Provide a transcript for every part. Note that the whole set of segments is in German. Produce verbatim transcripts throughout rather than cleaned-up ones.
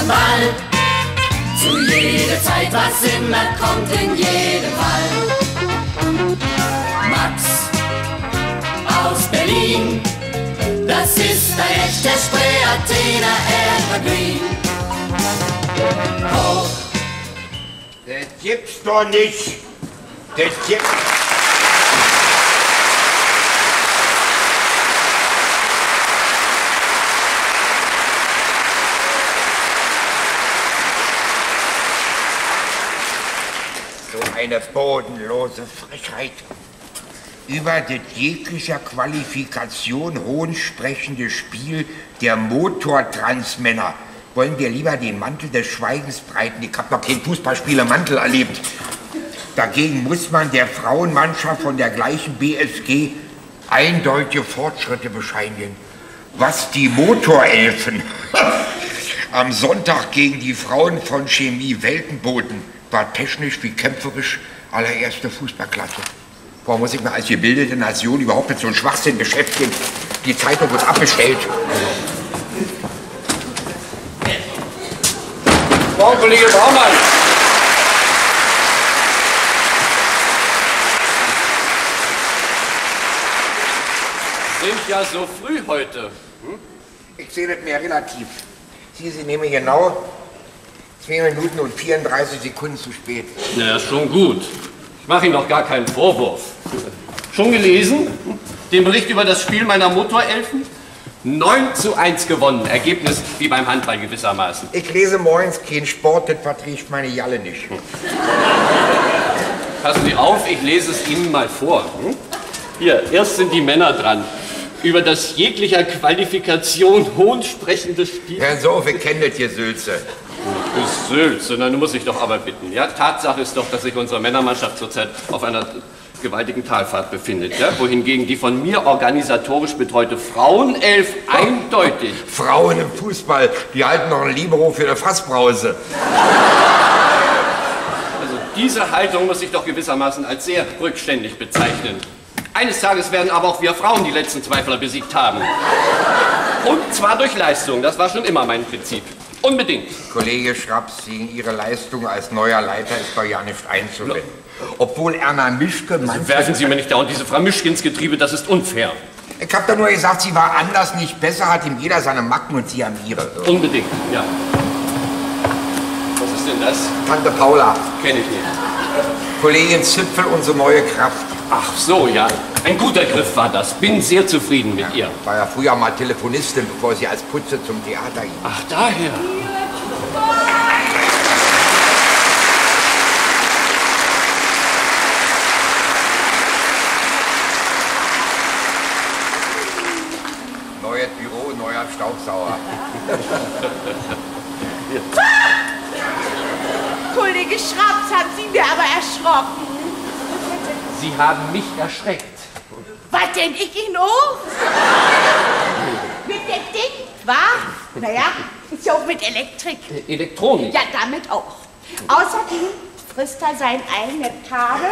Ball. Zu jeder Zeit, was immer kommt, in jedem Fall. Max aus Berlin, das ist ein echter Spree-Athener Evergreen. Hoch. Das gibt's doch nicht. Das gibt's. So eine bodenlose Frechheit. Über das jeglicher Qualifikation hohnsprechende Spiel der Motortransmänner wollen wir lieber den Mantel des Schweigens breiten. Ich habe noch kein Fußballspieler-Mantel erlebt. Dagegen muss man der Frauenmannschaft von der gleichen B S G eindeutige Fortschritte bescheinigen. Was die Motorelfen am Sonntag gegen die Frauen von Chemie Welten boten, war technisch wie kämpferisch allererste Fußballklasse. Warum muss ich mir als gebildete Nation überhaupt mit so einem Schwachsinn beschäftigen? Die Zeitung wird abbestellt. Morgen, Kollege Baumann. Sind ja so früh heute. Hm? Ich sehe das mehr relativ. Sie, Sie nehmen genau zwei Minuten und vierunddreißig Sekunden zu spät. Na ja, schon gut. Ich mache Ihnen doch gar keinen Vorwurf. Schon gelesen? Den Bericht über das Spiel meiner Motorelfen? neun zu eins gewonnen. Ergebnis wie beim Handball gewissermaßen. Ich lese morgens keinen Sport, das verträgt meine Jalle nicht. Passen Sie auf, ich lese es Ihnen mal vor. Hm? Hier, erst sind die Männer dran. Über das jeglicher Qualifikation hohnsprechende Spiel. Hören Sie auf, wir kennen das hier, Sülze. Du Sülze, dann muss ich doch aber bitten. Ja? Tatsache ist doch, dass sich unsere Männermannschaft zurzeit auf einer gewaltigen Talfahrt befindet, ja? Wohingegen die von mir organisatorisch betreute Frauenelf eindeutig... Frauen im Fußball, die halten noch ein Libero für eine Fassbrause. Also diese Haltung muss ich doch gewissermaßen als sehr rückständig bezeichnen. Eines Tages werden aber auch wir Frauen die letzten Zweifler besiegt haben. Und zwar durch Leistung, das war schon immer mein Prinzip. Unbedingt. Kollege Schraps, gegen Ihre Leistung als neuer Leiter ist doch ja nicht einzuwenden. Obwohl Erna Mischke... Also werfen Sie mir nicht dauernd diese Frau Mischke ins Getriebe, das ist unfair. Ich hab doch nur gesagt, sie war anders, nicht besser, hat ihm jeder seine Macken und sie haben ihre. Unbedingt, ja. Was ist denn das? Tante Paula. Kenne ich nicht. Kollegin Zipfel, unsere neue Kraft. Ach so, ja. Ein guter Griff war das. Bin sehr zufrieden mit ihr. War ja früher mal Telefonistin, bevor sie als Putze zum Theater ging. Ach, daher. Neues Büro, neuer Staubsauger. Kollege Schraps, haben Sie mir aber erschrocken. Sie haben mich erschreckt. Was denn, ich ihn auch? Mit dem Ding, wa? Naja, ist ja auch mit Elektrik. Elektronik? Ja, damit auch. Außerdem frisst er sein eigenes Kabel.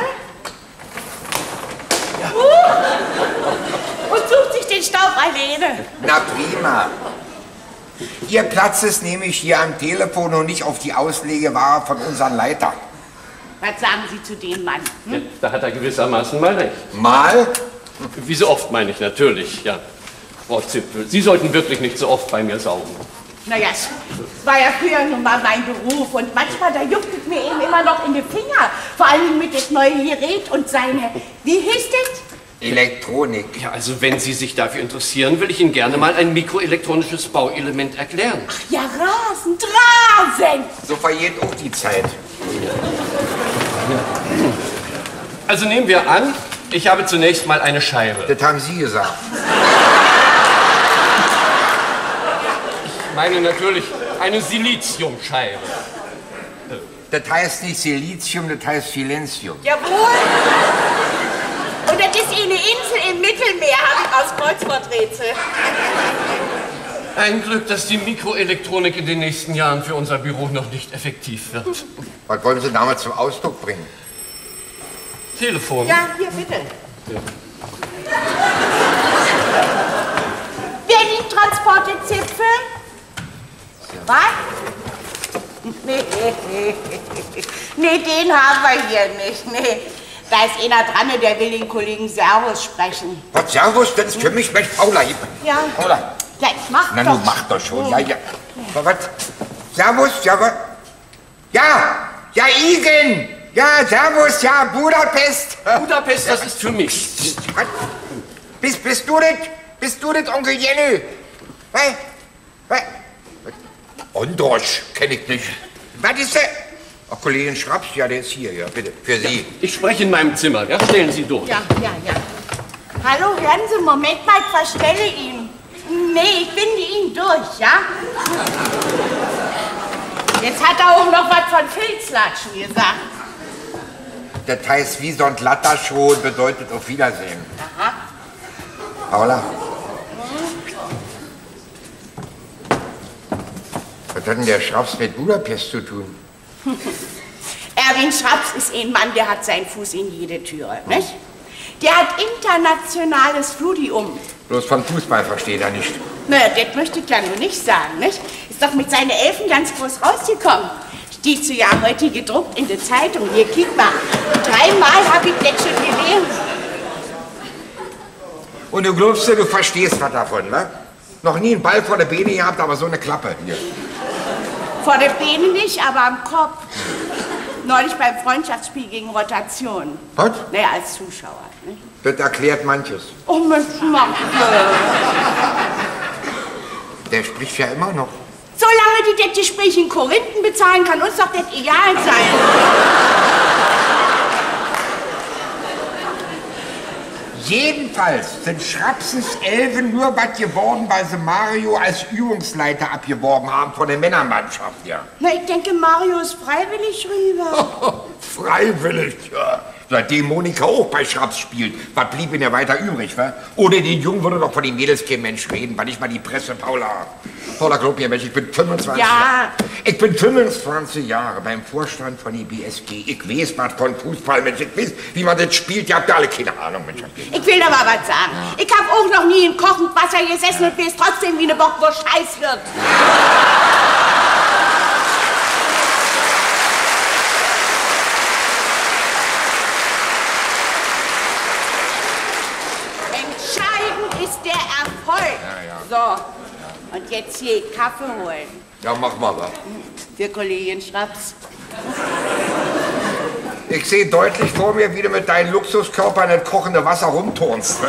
Ja. Uh, und sucht sich den Staub alleine. Na prima. Ihr Platz ist nämlich hier am Telefon und nicht auf die Auslegeware von unserem Leiter. Was sagen Sie zu dem Mann? Hm? Ja, da hat er gewissermaßen mal recht. Mal? Wie so oft, meine ich natürlich, ja. Frau Zipfel, Sie sollten wirklich nicht so oft bei mir saugen. Naja, es war ja früher nun mal mein Beruf und manchmal, da juckt es mir eben immer noch in die Finger. Vor allem mit dem neuen Gerät und seine, wie hieß das? Elektronik. Ja, also wenn Sie sich dafür interessieren, will ich Ihnen gerne mal ein mikroelektronisches Bauelement erklären. Ach ja, rasend, rasend! So vergeht auch die Zeit. Also nehmen wir an, ich habe zunächst mal eine Scheibe. Das haben Sie gesagt. Ich meine natürlich eine Siliziumscheibe. Das heißt nicht Silizium, das heißt Silenzium. Jawohl! Und das ist eine Insel im Mittelmeer, habe ich aus Kreuzworträtsel. Ein Glück, dass die Mikroelektronik in den nächsten Jahren für unser Büro noch nicht effektiv wird. Was wollen Sie damals zum Ausdruck bringen? Telefon. Ja, hier, bitte. Ja. Wer liebt Transporte Zipfel? Was? Nee, nee, den haben wir hier nicht. Nee. Da ist einer dran, der will den Kollegen Servus sprechen. Was, Servus? Das ist für mich, Mensch, Paula. Ja. Paula. Ja, ich mach Na, doch. du mach doch schon. Ja, ja. Was? Servus, Servus. Ja, ja, Igen. Ja, Servus, ja, Budapest. Budapest, das ist für mich. Was? Bist, bist du das? Bist du das, Onkel Jenny? Was? Was? Ondrosch, kenn ich nicht. Was ist der? Ach, Kollegin Schraps, ja, der ist hier, ja, bitte, für Sie. Ich spreche in meinem Zimmer, ja? Stellen Sie durch. Ja, ja, ja. Hallo, hören Sie, Moment mal, ich verstelle ihn. Nee, ich binde ihn durch, ja? Jetzt hat er auch noch was von Filzlatschen gesagt. Das heißt, wie so ein glatter Schuh bedeutet auf Wiedersehen. Aha. Paula. Was hat denn der Schraps mit Budapest zu tun? Erwin Schraps ist ein Mann, der hat seinen Fuß in jede Türe, nicht? Der hat internationales Fludium. Bloß vom Fußball versteht er nicht. Naja, das möchte ich ja nur nicht sagen, nicht? Ist doch mit seinen Elfen ganz groß rausgekommen. Steht so ja heute gedruckt in der Zeitung. Hier, kick mal. Dreimal habe ich das schon gelesen. Und du glaubst, du verstehst was davon, ne? Noch nie einen Ball vor der Beine gehabt, aber so eine Klappe hier. Vor der Beine nicht, aber am Kopf. Neulich beim Freundschaftsspiel gegen Rotation. Was? Naja, als Zuschauer. Nicht? Das erklärt manches. Oh, Mensch, Mann. Der spricht ja immer noch. Solange die das Gespräch in Korinthen bezahlen, kann uns doch das egal sein. Jedenfalls sind Schrapsens Elfen nur was geworden, weil sie Mario als Übungsleiter abgeworben haben von der Männermannschaft, ja. Na, ich denke, Mario ist freiwillig rüber. Freiwillig, ja. Seitdem Monika auch bei Schraps spielt, was blieb ihnen ja weiter übrig, wa? Ohne den Jungen würde doch von den Mädels kein Mensch reden, weil nicht mal die Presse, Paula. Paula, glaub mir, Mensch, ich bin fünfundzwanzig Ja. Jahre. Ich bin fünfundzwanzig Jahre beim Vorstand von der B S G. Ich weiß was von Fußball, Mensch. Ich weiß, wie man das spielt. Ihr habt ja alle keine Ahnung, Mensch. Ich will aber was sagen. Ich habe auch noch nie in kochend Wasser gesessen und weiß trotzdem, wie eine Bockwurst heiß wird. Entscheidend ist der Erfolg. Ja, ja. So, und jetzt hier Kaffee holen. Ja, mach mal was. Für Kollegin Schraps. Ich sehe deutlich vor mir, wie du mit deinem Luxuskörper in das kochende Wasser rumturnst.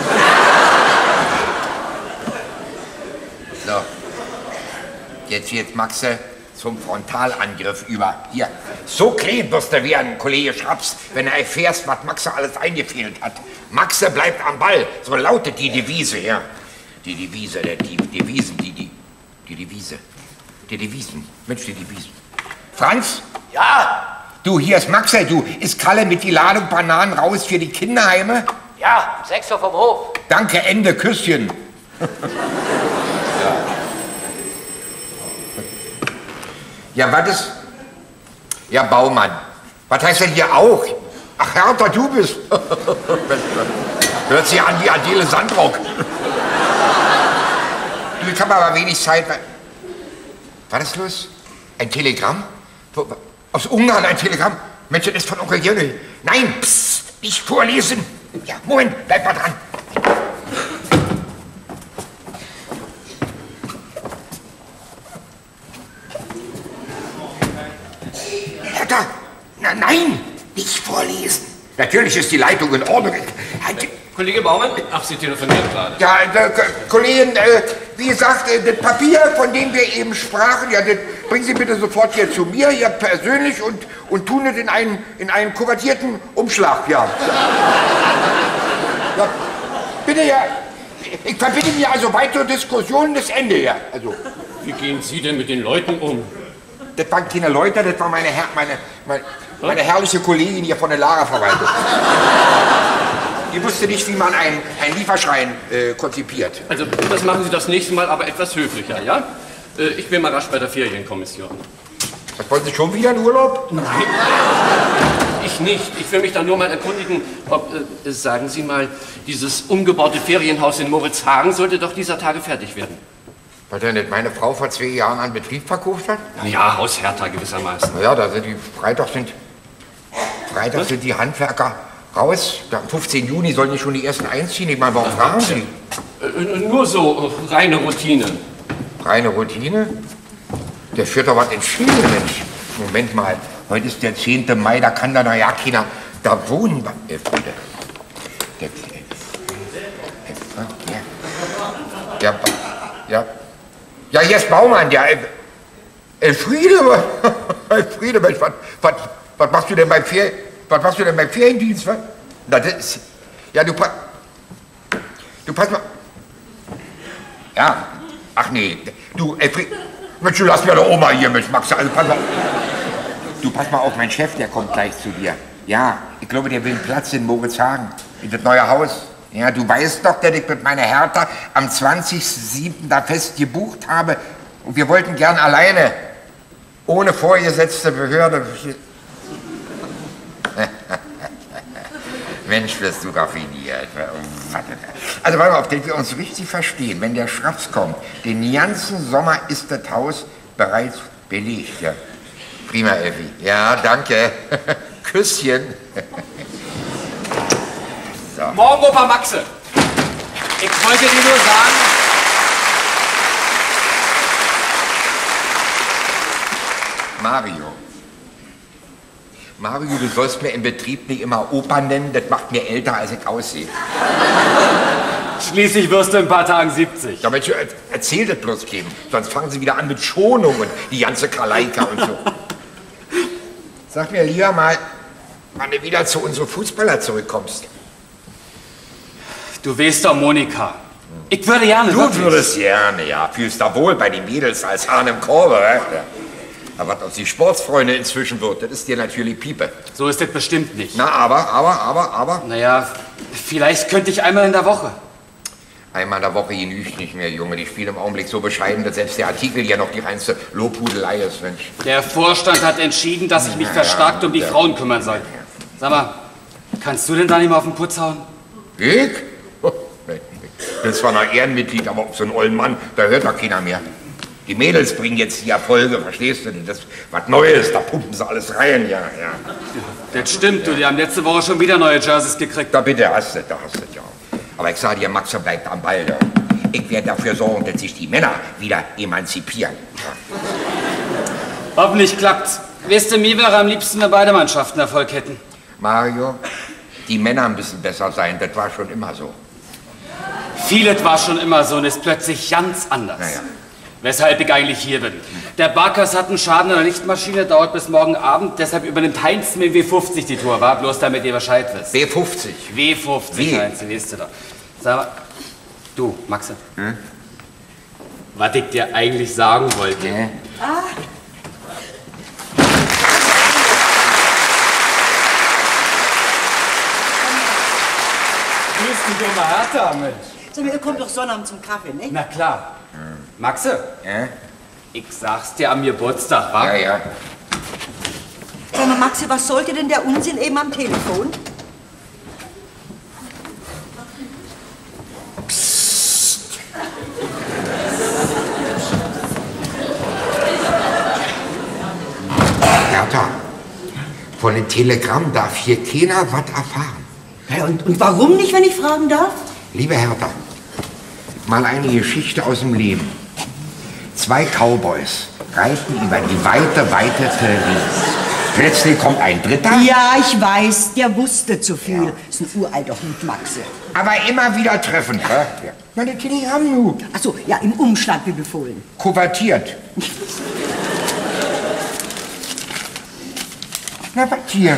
So. Jetzt, jetzt, Maxe, zum Frontalangriff über. Hier. So klein wirst du werden, Kollege Schraps, wenn du erfährst, was Maxe alles eingefehlt hat. Maxe bleibt am Ball. So lautet die Devise, ja. Die Devise, der, die Devisen, die, die, die Devise. Die Devisen. Mensch, die Devisen. Franz? Ja, Du, hier ist Maxe, du, ist Kalle mit die Ladung Bananen raus für die Kinderheime? ja, sechs Uhr vom Hof. Danke, Ende, Küsschen. ja. Ja, was ist? Ja, Baumann. Was heißt denn hier auch? Ach, Hertha, du bist. Hört sich an wie Adele Sandrock. du, ich habe aber wenig Zeit. Was ist los? Ein Telegramm? Wo, aus Ungarn ein Telegramm? Mensch, das ist von Onkel Jenny. Nein, psst, nicht vorlesen. Ja, Moment, bleib mal dran. Hertha, na, nein, nicht vorlesen. Natürlich ist die Leitung in Ordnung. Kollege Baumann? Ach, Sie telefonieren gerade. Ja, äh, Kollegen, äh, wie gesagt, äh, das Papier, von dem wir eben sprachen, ja, das bringen Sie bitte sofort hier zu mir, hier persönlich, und, und tun es in einen, in einen kuratierten Umschlag, ja. ja. Bitte, ja. Ich verbitte mir also weitere Diskussionen, das Ende, ja. Also, Wie gehen Sie denn mit den Leuten um? das waren keine Leute, das war meine, Herr, meine, meine, meine herrliche Kollegin hier von der Lagerverwaltung. Die wusste nicht, wie man einen, einen Lieferschein äh, konzipiert. Also, das machen Sie das nächste Mal aber etwas höflicher, ja? Äh, ich bin mal rasch bei der Ferienkommission. Was, wollen Sie schon wieder in Urlaub? Nein. Ich nicht. Ich will mich dann nur mal erkundigen, ob, äh, sagen Sie mal, dieses umgebaute Ferienhaus in Moritzhagen sollte doch dieser Tage fertig werden. Weil der nicht meine Frau vor zwei Jahren einen Betrieb verkauft hat? Ja, aus Hertha gewissermaßen. Na ja, da sind die Freitag sind, Freitag sind die Handwerker raus. Da, am fünfzehnten Juni sollen die schon die ersten einziehen. Ich meine, warum fragen Sie? Äh, nur so äh, reine Routine. Reine Routine? Der führt doch was ins Spiel, Mensch. Moment mal, heute ist der zehnte Mai, da kann da na ja keiner da wohnen. Elfriede. Der, ja, ja, ja. Ja, hier ist Baumann, ja. Elfriede, Elfriede, Mensch, was, was, was machst du denn beim Ferien, was machst du denn beim Feriendienst, was? Na, das ist, ja, du, du pass mal, ja, ach nee, du, Elfriede, Mensch, du lass mir doch Oma hier, Mensch, Max, also pass mal, du, pass mal auf, mein Chef, der kommt gleich zu dir. Ja, ich glaube, der will einen Platz in Moritzhagen, in das neue Haus. Ja, du weißt doch, dass ich mit meiner Hertha am zwanzigsten siebten da fest gebucht habe. Und wir wollten gern alleine, ohne vorgesetzte Behörde. Mensch, wirst du raffiniert. Also, warte mal, auf den wir uns richtig verstehen. Wenn der Schraps kommt, den ganzen Sommer ist das Haus bereits belegt. Ja. Prima, Effi. Ja, danke. Küsschen. So. Morgen, Opa Maxe. Ich wollte dir nur sagen... Mario. Mario, du sollst mir im Betrieb nicht immer Opa nennen, das macht mir älter, als ich aussehe. Schließlich wirst du in ein paar Tagen siebzig. Ja, Mensch, erzähl das bloß keinem, sonst fangen sie wieder an mit Schonung und die ganze Kaleika und so. Sag mir lieber mal, wann du wieder zu unseren Fußballer zurückkommst. Du weißt doch, Monika. Ich würde gerne. Du wirklich. würdest gerne, ja. Fühlst da wohl bei den Mädels als Hahn im Korbe, ja. Aber was aus die Sportsfreunde inzwischen wird, das ist dir natürlich Piepe. So ist das bestimmt nicht. Na, aber, aber, aber, aber. Naja, vielleicht könnte ich einmal in der Woche. Einmal in der Woche genügt nicht mehr, Junge. Die spielen im Augenblick so bescheiden, dass selbst der Artikel ja noch die reinste Lobhudelei ist, Mensch. Der Vorstand hat entschieden, dass ich mich verstärkt um die Frauen kümmern soll. Sag mal, kannst du denn da nicht mal auf den Putz hauen? Ich? Ich bin zwar noch Ehrenmitglied, aber auf so einen ollen Mann, da hört doch keiner mehr. Die Mädels bringen jetzt die Erfolge, verstehst du? Das ist was Neues, da pumpen sie alles rein, ja, ja. Das stimmt, du, die haben letzte Woche schon wieder neue Jerseys gekriegt. Da bitte, hast du, da hast du, ja. Aber ich sage dir, Max bleibt am Ball, ja. Ich werde dafür sorgen, dass sich die Männer wieder emanzipieren. Ja. Hoffentlich klappt's. Weißt du, mir wäre am liebsten, wenn beide Mannschaften Erfolg hätten. Mario, die Männer müssen besser sein, das war schon immer so. Vieles war schon immer so und ist plötzlich ganz anders. Naja. Weshalb ich eigentlich hier bin. Der Barkas hat einen Schaden an der Lichtmaschine, dauert bis morgen Abend, deshalb übernimmt Heinz mit W fünfzig die Tour, war bloß damit ihr Bescheid wisst. W fünfzig? W fünfzig, Wie? Heinz, weißt du doch. Sag mal, du, Maxe, hm? was ich dir eigentlich sagen wollte. Ja. Ah. Grüß dich, Oma Hertha, Mensch. Sag mal, ihr kommt doch Sonnabend zum Kaffee, nicht? Na klar. Maxe, Ja? ich sag's dir am Geburtstag, wa? Ja, ja. Sag mal, Maxi, was sollte denn der Unsinn eben am Telefon? Hertha, von dem Telegramm darf hier keiner was erfahren. Ja, und, und warum nicht, wenn ich fragen darf? Liebe Hertha, mal eine Geschichte aus dem Leben. Zwei Cowboys reiten über die weite, weite Wiese. Plötzlich kommt ein Dritter. Ja, ich weiß, der wusste zu viel. Ja. Ist ein uralter Hund, Maxe. Aber immer wieder treffend, hä? Ja. Na, das Telegramm nu. Ach so, ja, im Umschlag wie befohlen. Kuvertiert. Na, was hier?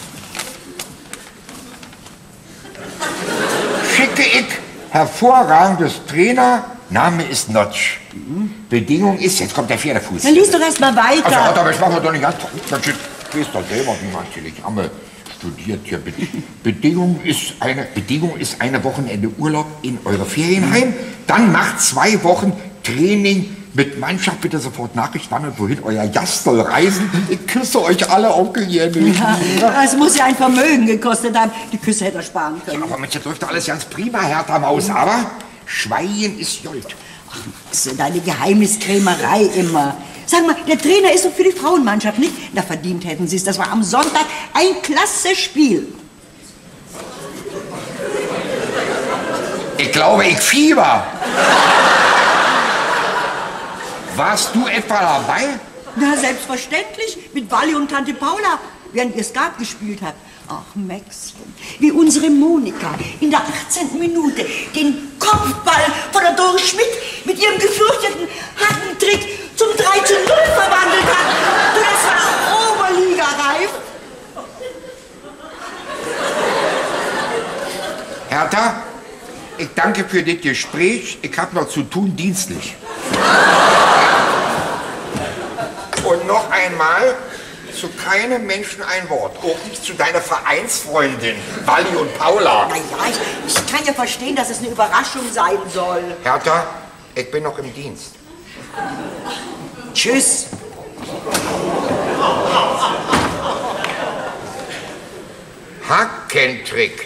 Schicke ich, hervorragendes Trainer, Name ist Notch. Mhm. Bedingung ist, jetzt kommt der Pferdefuß. Dann lies doch erst mal weiter. Also, aber ich mache doch nicht ganz. Du weißt doch selber, wie man Telegramme studiert hier. Be Bedingung ist eine, Bedingung ist eine Wochenende Urlaub in eure Ferienheim. Dann macht zwei Wochen Training mit Mannschaft. Bitte sofort Nachricht, wann und wohin euer Gast soll reisen. Ich küsse euch alle, Onkel Jenny. Ja, es muss ja ein Vermögen gekostet haben. Die Küsse hätte er sparen können. Ja, aber Mensch, jetzt läuft doch alles ganz prima, Hertha Maus. Aber Schweien ist Jolt. So deine Geheimniskrämerei immer. Sag mal, der Trainer ist doch für die Frauenmannschaft, nicht? Na, verdient hätten sie es. Das war am Sonntag ein klasse Spiel. Ich glaube, ich fieber. Warst du etwa dabei? Na, selbstverständlich. Mit Walli und Tante Paula, während ihr Skat gespielt habt. Ach, Maxchen, wie unsere Monika in der achtzehnten Minute den Kopfball von der Doris Schmidt mit ihrem gefürchteten Hackentrick zum drei zu null verwandelt hat. Du, das war Oberliga-reif. Hertha, ich danke für das Gespräch. Ich habe noch zu tun dienstlich. Und noch einmal, zu keinem Menschen ein Wort. Auch nicht zu deiner Vereinsfreundin, Walli und Paula. Na ja, ich, ich kann ja verstehen, dass es eine Überraschung sein soll. Hertha, ich bin noch im Dienst. Tschüss. Hackentrick.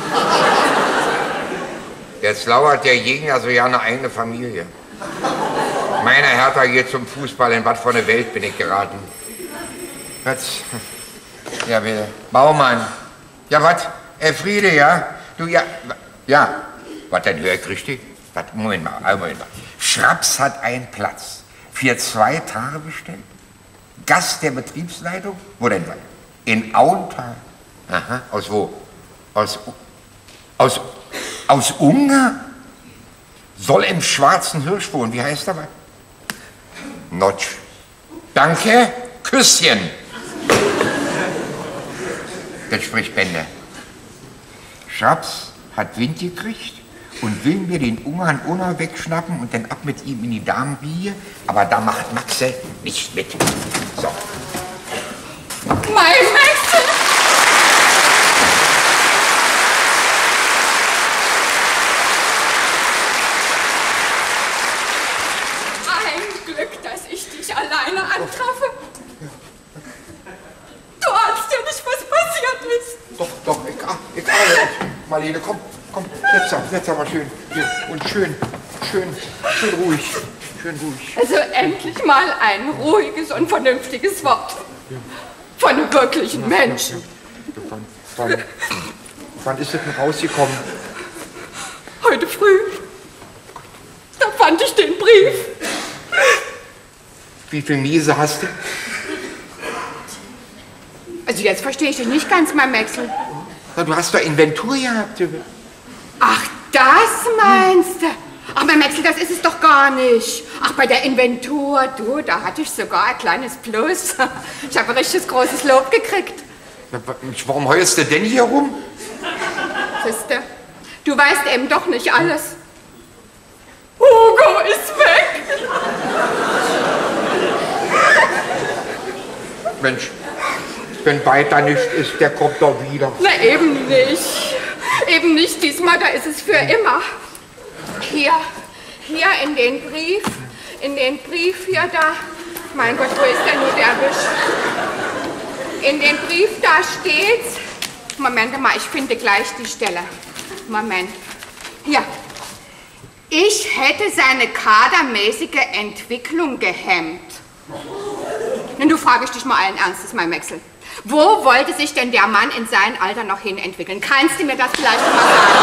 Jetzt lauert der Jäger so ja eine eigene Familie. Meine Hertha geht zum Fußball. In was für eine Welt bin ich geraten? Was? Ja, bitte. Baumann. Ja, was? Elfriede, ja? Du, ja. Ja. Was denn, höre ich richtig? Was? Moment mal, Moment mal. Schraps hat einen Platz. Für zwei Tage bestellt. Gast der Betriebsleitung? Wo denn? In Auental. Aha. Aus wo? Aus. Aus. Aus Ungarn? Soll im Schwarzen Hirsch wohnen. Wie heißt er mal? Notch. Danke. Küsschen. Das spricht Bände. Schraps hat Wind gekriegt und will mir den Ungarn Unna wegschnappen und dann ab mit ihm in die Damenbiege. Aber da macht Maxe nicht mit. So. Mein Maxe! Ein Glück, dass ich dich alleine antreffe. Du ahnst ja nicht, was passiert ist. Doch, doch, ich, ich ahne. Marlene, komm, komm, setz da, setz da mal schön. Hier. Und schön, schön, schön ruhig. Schön ruhig. Also endlich mal ein ruhiges und vernünftiges Wort. Von einem wirklichen Menschen. Wann, wann, wann ist das denn rausgekommen? Heute früh. Da fand ich den Brief. Wie viel Miese hast du? Also jetzt verstehe ich dich nicht ganz, mein Maxel. Na, du hast doch Inventur gehabt. Ach, das meinst du? Ach, mein Maxel, das ist es doch gar nicht. Ach, bei der Inventur, du, da hatte ich sogar ein kleines Plus. Ich habe ein richtiges großes Lob gekriegt. Na, warum heulst du denn hier rum? Siehste, du weißt eben doch nicht alles. Hugo ist weg. Mensch, wenn weiter nicht ist, der kommt doch wieder. Na, eben nicht. Eben nicht diesmal, da ist es für immer. Hier, hier in den Brief, in den Brief hier da. Mein Gott, wo ist denn nur der Wisch? In den Brief, da steht's. Moment mal, ich finde gleich die Stelle. Moment. Hier. Ich hätte seine kadermäßige Entwicklung gehemmt. Nun, du frage ich dich mal allen Ernstes, mein Maxel. Wo wollte sich denn der Mann in seinem Alter noch hin entwickeln? Kannst du mir das vielleicht mal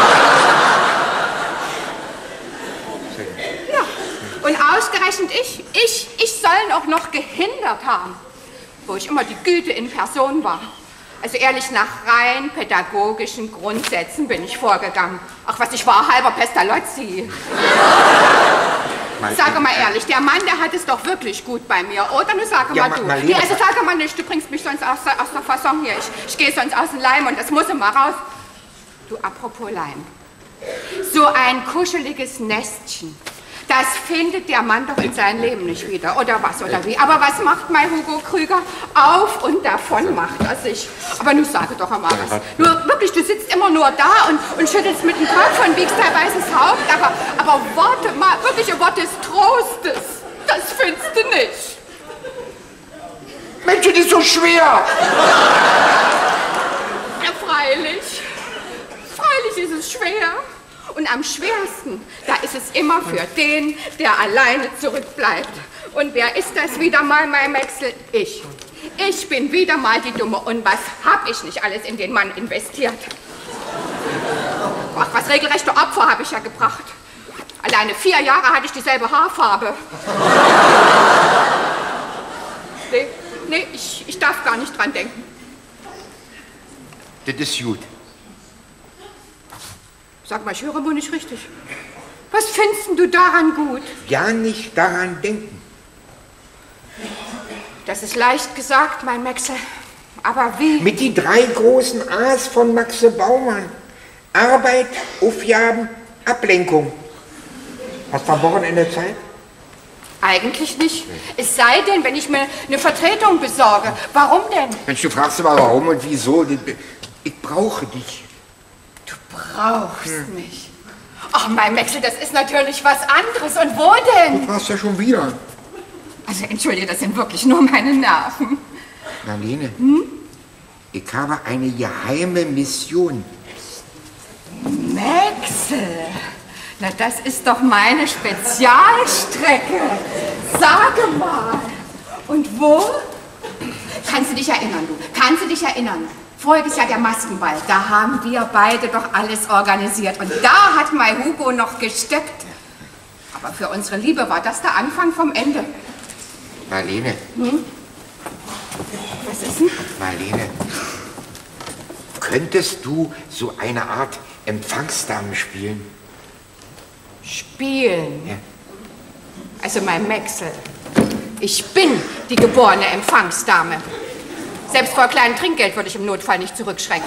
sagen? Ja, und ausgerechnet ich, ich, ich soll auch noch gehindert haben, wo ich immer die Güte in Person war. Also ehrlich, nach rein pädagogischen Grundsätzen bin ich vorgegangen. Ach, was, ich war halber Pestalozzi. Sag mal ehrlich, der Mann, der hat es doch wirklich gut bei mir, oder? Nu sag Ja, mal du. Ma- Nee, also sag mal nicht, du bringst mich sonst aus, der- aus der Fasson hier. Ich, ich gehe sonst aus dem Leim und das muss immer raus. Du, apropos Leim. So ein kuscheliges Nestchen, das findet der Mann doch in seinem Leben nicht wieder, oder was, oder wie? Aber was macht mein Hugo Krüger? Auf und davon macht er sich. Aber nun sage doch einmal was. Nur wirklich, du sitzt immer nur da und, und schüttelst mit dem Kopf und wiegst dein weißes Haupt, aber, aber Worte, mal, wirkliche Worte des Trostes, das findest du nicht. Mensch, das ist so schwer. Ja, freilich. Freilich ist es schwer. Und am schwersten, da ist es immer für den, der alleine zurückbleibt. Und wer ist das wieder mal, mein Maxel? Ich. Ich bin wieder mal die Dumme. Und was hab ich nicht alles in den Mann investiert? Ach, was regelrechte Opfer habe ich ja gebracht. Alleine vier Jahre hatte ich dieselbe Haarfarbe. Nee, nee, ich, ich darf gar nicht dran denken. Das ist gut. Sag mal, ich höre wohl nicht richtig. Was findest du daran gut? Ja, nicht daran denken. Das ist leicht gesagt, mein Maxel. Aber wie? Mit die drei großen A's von Maxe Baumann. Arbeit, Aufgaben, Ablenkung. Hast du am Wochenende Zeit? Eigentlich nicht. Es sei denn, wenn ich mir eine Vertretung besorge. Warum denn? Mensch, du fragst aber warum und wieso. Ich brauche dich. Du brauchst hm. mich. Ach, mein Maxel, das ist natürlich was anderes. Und wo denn? Du fragst ja schon wieder. Also, entschuldige, das sind wirklich nur meine Nerven. Marlene, hm? ich habe eine geheime Mission. Maxel, na das ist doch meine Spezialstrecke. Sage mal. Und wo? Kannst du dich erinnern, du? Kannst du dich erinnern? Voriges Jahr der Maskenball, da haben wir beide doch alles organisiert. Und da hat mein Hugo noch gesteckt. Aber für unsere Liebe war das der Anfang vom Ende. Marlene. Hm? Was ist denn? Marlene, könntest du so eine Art Empfangsdame spielen? Spielen? Ja. Also mein Maxel, ich bin die geborene Empfangsdame. Selbst vor kleinem Trinkgeld würde ich im Notfall nicht zurückschrecken.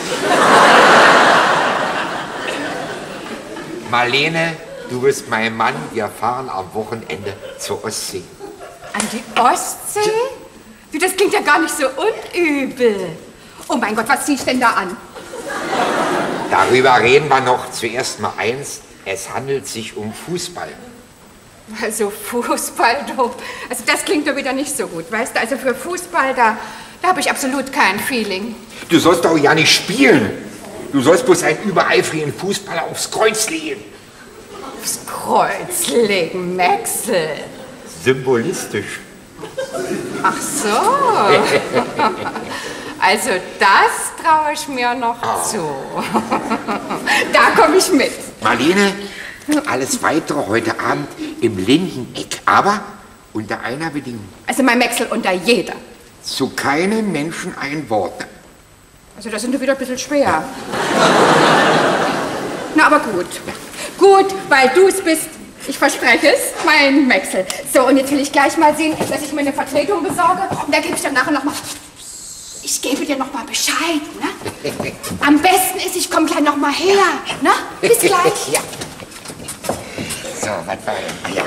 Marlene, du bist mein Mann, wir fahren am Wochenende zur Ostsee. An die Ostsee? Du, das klingt ja gar nicht so unübel. Oh mein Gott, was zieh ich denn da an? Darüber reden wir noch. Zuerst mal eins, es handelt sich um Fußball. Also Fußball, du. Also das klingt doch wieder nicht so gut, weißt du? Also für Fußball, da, da habe ich absolut kein Feeling. Du sollst doch ja nicht spielen. Du sollst bloß einen übereifrigen Fußballer aufs Kreuz legen. Aufs Kreuz legen, Maxel. Symbolistisch. Ach so. Also das traue ich mir noch oh. zu. Da komme ich mit. Marlene, alles Weitere heute Abend im Lindeneck, aber unter einer Bedingung. Also mein Maxel unter jeder. Zu keinem Menschen ein Wort. Also das sind wir wieder ein bisschen schwer. Na, aber gut. Gut, weil du es bist. Ich verspreche es, mein Maxel. So, und jetzt will ich gleich mal sehen, dass ich mir eine Vertretung besorge. Und da gebe ich dann nachher noch mal... Ich gebe dir noch mal Bescheid, ne? Am besten ist, ich komme gleich noch mal her, ne? Bis gleich. Ja. So, was war denn? Ja.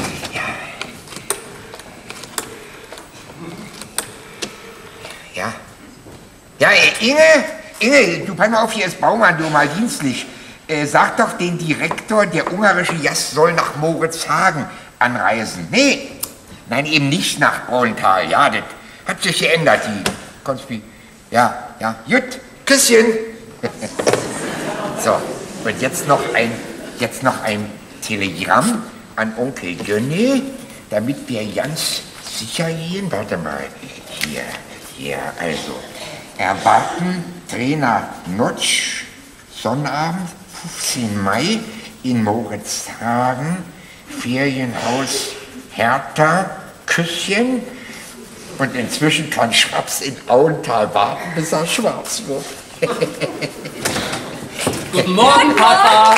Ja. Ja, äh, Inge, Inge, du pass mal auf, hier ist Baumann, du mal dienstlich. Äh, sag doch den Direktor, der ungarische Gast soll nach Moritzhagen anreisen. Nee, nein, eben nicht nach Brauntal. Ja, das hat sich geändert, die Konspi... Ja, ja, gut, Küsschen. So, und jetzt noch ein, jetzt noch ein Telegramm an Onkel Jönne, damit wir ganz sicher gehen. Warte mal, hier, hier, also. Erwarten Trainer Notsch, Sonnabend, fünfzehnten Mai in Moritzhagen, Ferienhaus Hertha, Küsschen. Und inzwischen kann Schraps in Auental warten, bis er schwarz wird. Guten Morgen, Papa.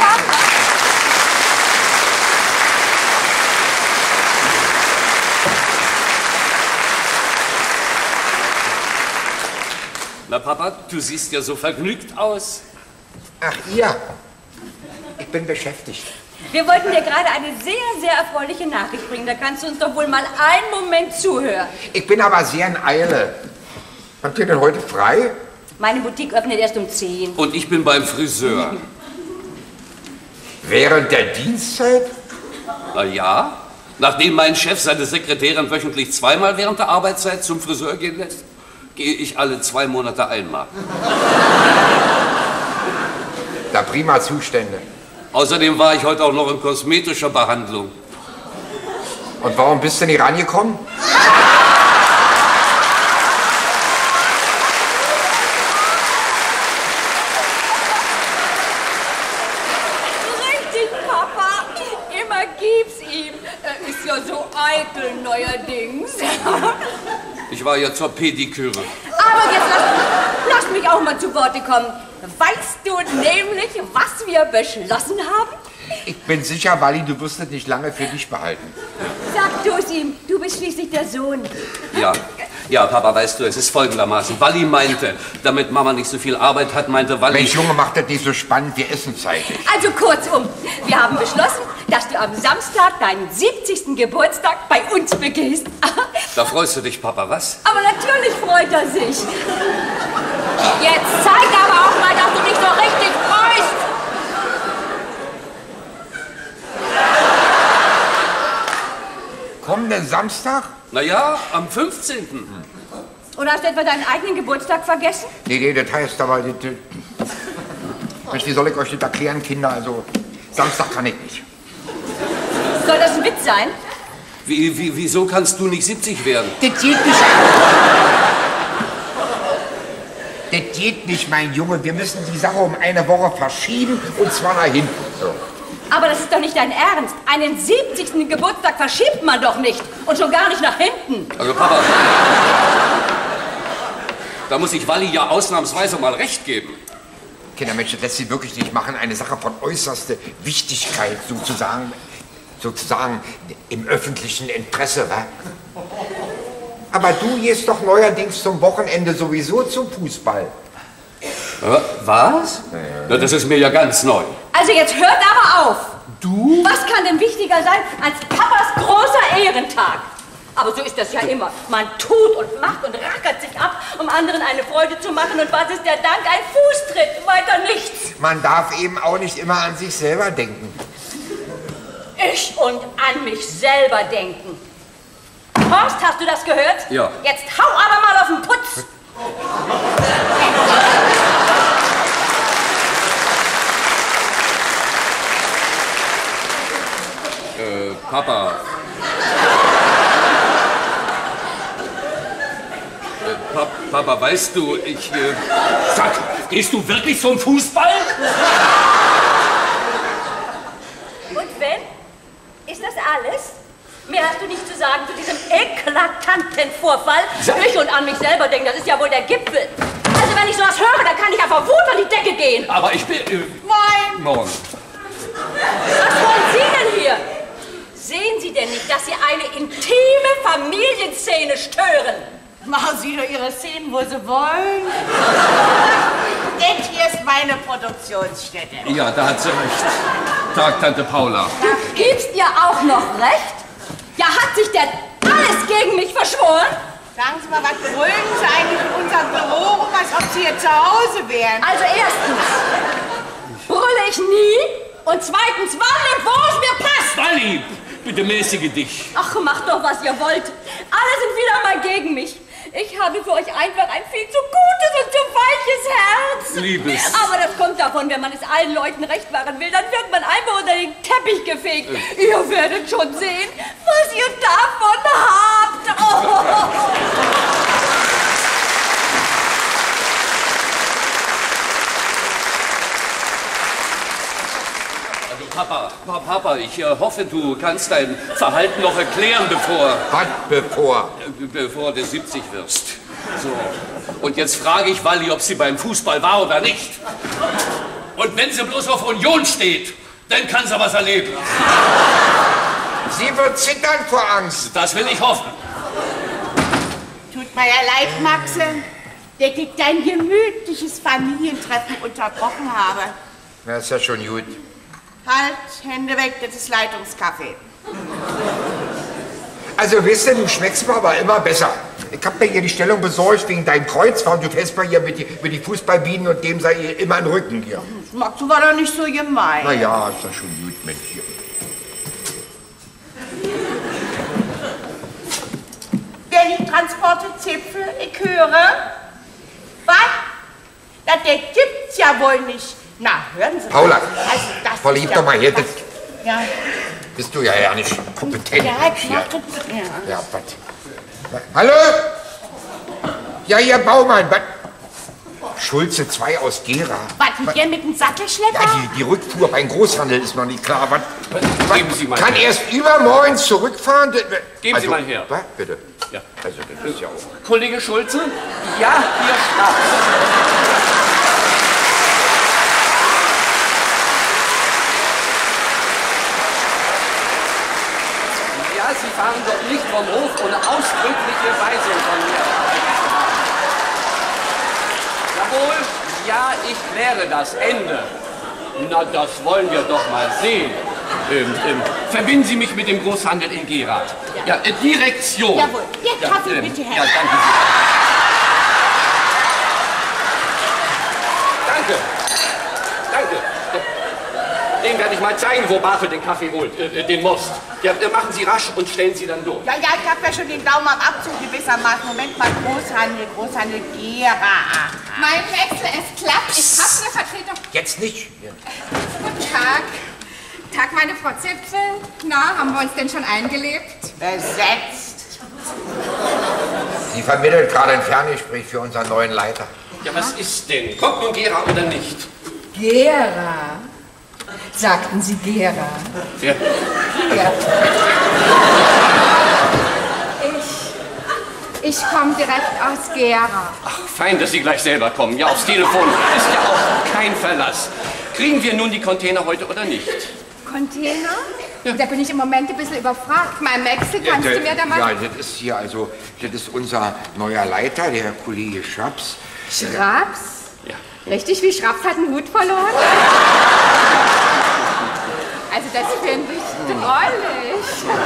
Na, Papa, du siehst ja so vergnügt aus. Ach, ihr? Ich bin beschäftigt. Wir wollten dir gerade eine sehr, sehr erfreuliche Nachricht bringen. Da kannst du uns doch wohl mal einen Moment zuhören. Ich bin aber sehr in Eile. Habt ihr denn heute frei? Meine Boutique öffnet erst um zehn. Und ich bin beim Friseur. Während der Dienstzeit? Na ja. Nachdem mein Chef seine Sekretärin wöchentlich zweimal während der Arbeitszeit zum Friseur gehen lässt, gehe ich alle zwei Monate einmal. Da prima Zustände. Außerdem war ich heute auch noch in kosmetischer Behandlung. Und warum bist du nicht rangekommen? Richtig, Papa. Immer gib's ihm. Er ist ja so eitel neuerdings. Ich war ja zur Pediküre. Aber jetzt lass, lass mich auch mal zu Worte kommen. Weißt du nämlich, was wir beschlossen haben? Ich bin sicher, Walli, du wirst es nicht lange für dich behalten. Sag du es ihm, du bist schließlich der Sohn. Ja, ja, Papa, weißt du, es ist folgendermaßen. Walli meinte, damit Mama nicht so viel Arbeit hat, meinte Walli... Mensch, Junge, macht das nicht so spannend, wir essen zeitig. Also kurzum, wir haben beschlossen, dass du am Samstag deinen siebzigsten Geburtstag bei uns begehst. Da freust du dich, Papa, was? Aber natürlich freut er sich. Jetzt zeig aber auch mal, dass du dich so richtig freust. Kommenden Samstag? Na ja, am fünfzehnten Oder hast du etwa deinen eigenen Geburtstag vergessen? Nee, nee, das heißt aber... Das, das, wie soll ich euch das erklären, Kinder? Also, Samstag kann ich nicht. Soll das ein Witz sein? Wie, wie, wieso kannst du nicht siebzig werden? Das geht nicht. Das geht nicht, mein Junge. Wir müssen die Sache um eine Woche verschieben, und zwar nach hinten. So. Aber das ist doch nicht dein Ernst. Einen siebzigsten Geburtstag verschiebt man doch nicht. Und schon gar nicht nach hinten. Also, Papa, da muss ich Walli ja ausnahmsweise mal recht geben. Kindermensch, das lässt sich wirklich nicht machen. Eine Sache von äußerster Wichtigkeit, sozusagen, sozusagen im öffentlichen Interesse, wa? Aber du gehst doch neuerdings zum Wochenende sowieso zum Fußball. Was? Na, das ist mir ja ganz neu. Also jetzt hört aber auf. Du? Was kann denn wichtiger sein als Papas großer Ehrentag? Aber so ist das ja immer. Man tut und macht und rackert sich ab, um anderen eine Freude zu machen. Und was ist der Dank? Ein Fußtritt, weiter nichts. Man darf eben auch nicht immer an sich selber denken. Ich und an mich selber denken. Horst, hast du das gehört? Ja. Jetzt hau aber mal auf den Putz. Äh, Papa. Äh, Pap Papa, weißt du, ich... Äh Sag, gehst du wirklich zum Fußball? Und wenn? Ist das alles? Mehr hast du nicht zu sagen zu diesem eklatanten Vorfall. Ich und an mich selber denken, das ist ja wohl der Gipfel. Also wenn ich sowas höre, dann kann ich einfach Wut an die Decke gehen. Aber ich bin... Äh, Moin! Morgen. Was wollen Sie denn hier? Sehen Sie denn nicht, dass Sie eine intime Familienszene stören? Machen Sie doch Ihre Szenen, wo Sie wollen. Das hier ist meine Produktionsstätte. Ja, da hat sie recht. Tag, Tante Paula. Du gibst ihr auch noch recht? Ja, hat sich denn alles gegen mich verschworen? Sagen Sie mal, was brüllen Sie eigentlich in unserem Büro rum, als ob Sie hier zu Hause wären? Also erstens, brülle ich nie. Und zweitens, wann und wo es mir passt. Walli, bitte mäßige dich. Ach, macht doch, was ihr wollt. Alle sind wieder mal gegen mich. Ich habe für euch einfach ein viel zu gutes und zu weiches Herz. Liebes. Aber das kommt davon, wenn man es allen Leuten recht machen will, dann wird man einfach unter den Teppich gefegt. Äh. Ihr werdet schon sehen, was ihr davon habt. Oh. Papa, Papa, ich äh, hoffe, du kannst dein Verhalten noch erklären, bevor... Was bevor? Äh, bevor du siebzig wirst. So. Und jetzt frage ich Walli, ob sie beim Fußball war oder nicht. Und wenn sie bloß auf Union steht, dann kann sie was erleben. Sie wird zittern vor Angst. Das will ich hoffen. Tut mir ja leid, Maxe, dass ich dein gemütliches Familientreffen unterbrochen habe. Na, ist ja schon gut. Halt, Hände weg, das ist Leitungskaffee. Also, weißt du, du schmeckst mir aber immer besser. Ich hab mir hier die Stellung besorgt wegen deinem Kreuzfahrt. Du fährst mal hier mit die, mit die Fußballbienen und dem sei ihr immer im Rücken hier. Max, du war doch nicht so gemein. Na ja, ist ja schon gut, Mensch. Hier. Der die Transporte Zipfel, ich höre. Was? Das der gibt's ja wohl nicht. Na, hören Sie Paula, Also, das verlieb ist ja- doch mal hier. das- Das Ja, bist du ja ja nicht kompetent. ja, hier. klar. Ja. Ja, was? Hallo? Ja, hier, Baumann. Was? Schulze zwei aus Gera. Was, hier mit dem Sattelschlepper? Ja, die, die Rückfuhr beim Großhandel ist noch nicht klar. Was, Geben Sie mal kann her. erst übermorgen zurückfahren? Geben Sie mal her. Was? Bitte. Ja. Also, das ist ja auch... Kollege Schulze? Ja, hier Schnaps. Ja, Sie fahren doch nicht vom Hof ohne ausdrückliche Weisung von mir. Jawohl, ja, ich kläre das Ende. Na, das wollen wir doch mal sehen. Ähm, ähm, verbinden Sie mich mit dem Großhandel in Gera. Ja, äh, Direktion. Jawohl. Ihr Kaffee ähm, bitte, Ja, Herr. danke sehr. Danke. Danke. Dem werde ich mal zeigen, wo Barfe den Kaffee holt, äh, den Most. Ja, äh, machen Sie rasch und stellen Sie dann durch. Ja, ja, ich habe ja schon den Daumen am Abzug gewissermaßen. Moment mal, Großhandel, Großhandel, Gera. Mein Wechsel, es klappt. Ich habe eine Vertretung. Jetzt nicht. Ja. Guten Tag. Tag, meine Frau Zipfel. Na, haben wir uns denn schon eingelebt? Besetzt. Sie vermittelt gerade ein Ferngespräch für unseren neuen Leiter. Ja, was ist denn? Kommt nun Gera oder nicht? Gera. Sagten Sie Gera. Ja. Ja. Ich, ich komme direkt aus Gera. Ach, fein, dass Sie gleich selber kommen. Ja, aufs Telefon ist ja auch kein Verlass. Kriegen wir nun die Container heute oder nicht? Container? Da bin ich im Moment ein bisschen überfragt. Mein Wechsel, kannst Ja, du mir da mal... Ja, das ist hier also, das ist unser neuer Leiter, der Kollege Schraps. Schraps? Ja. Richtig, wie Schraps hat einen Hut verloren? Also das finde ich drollig.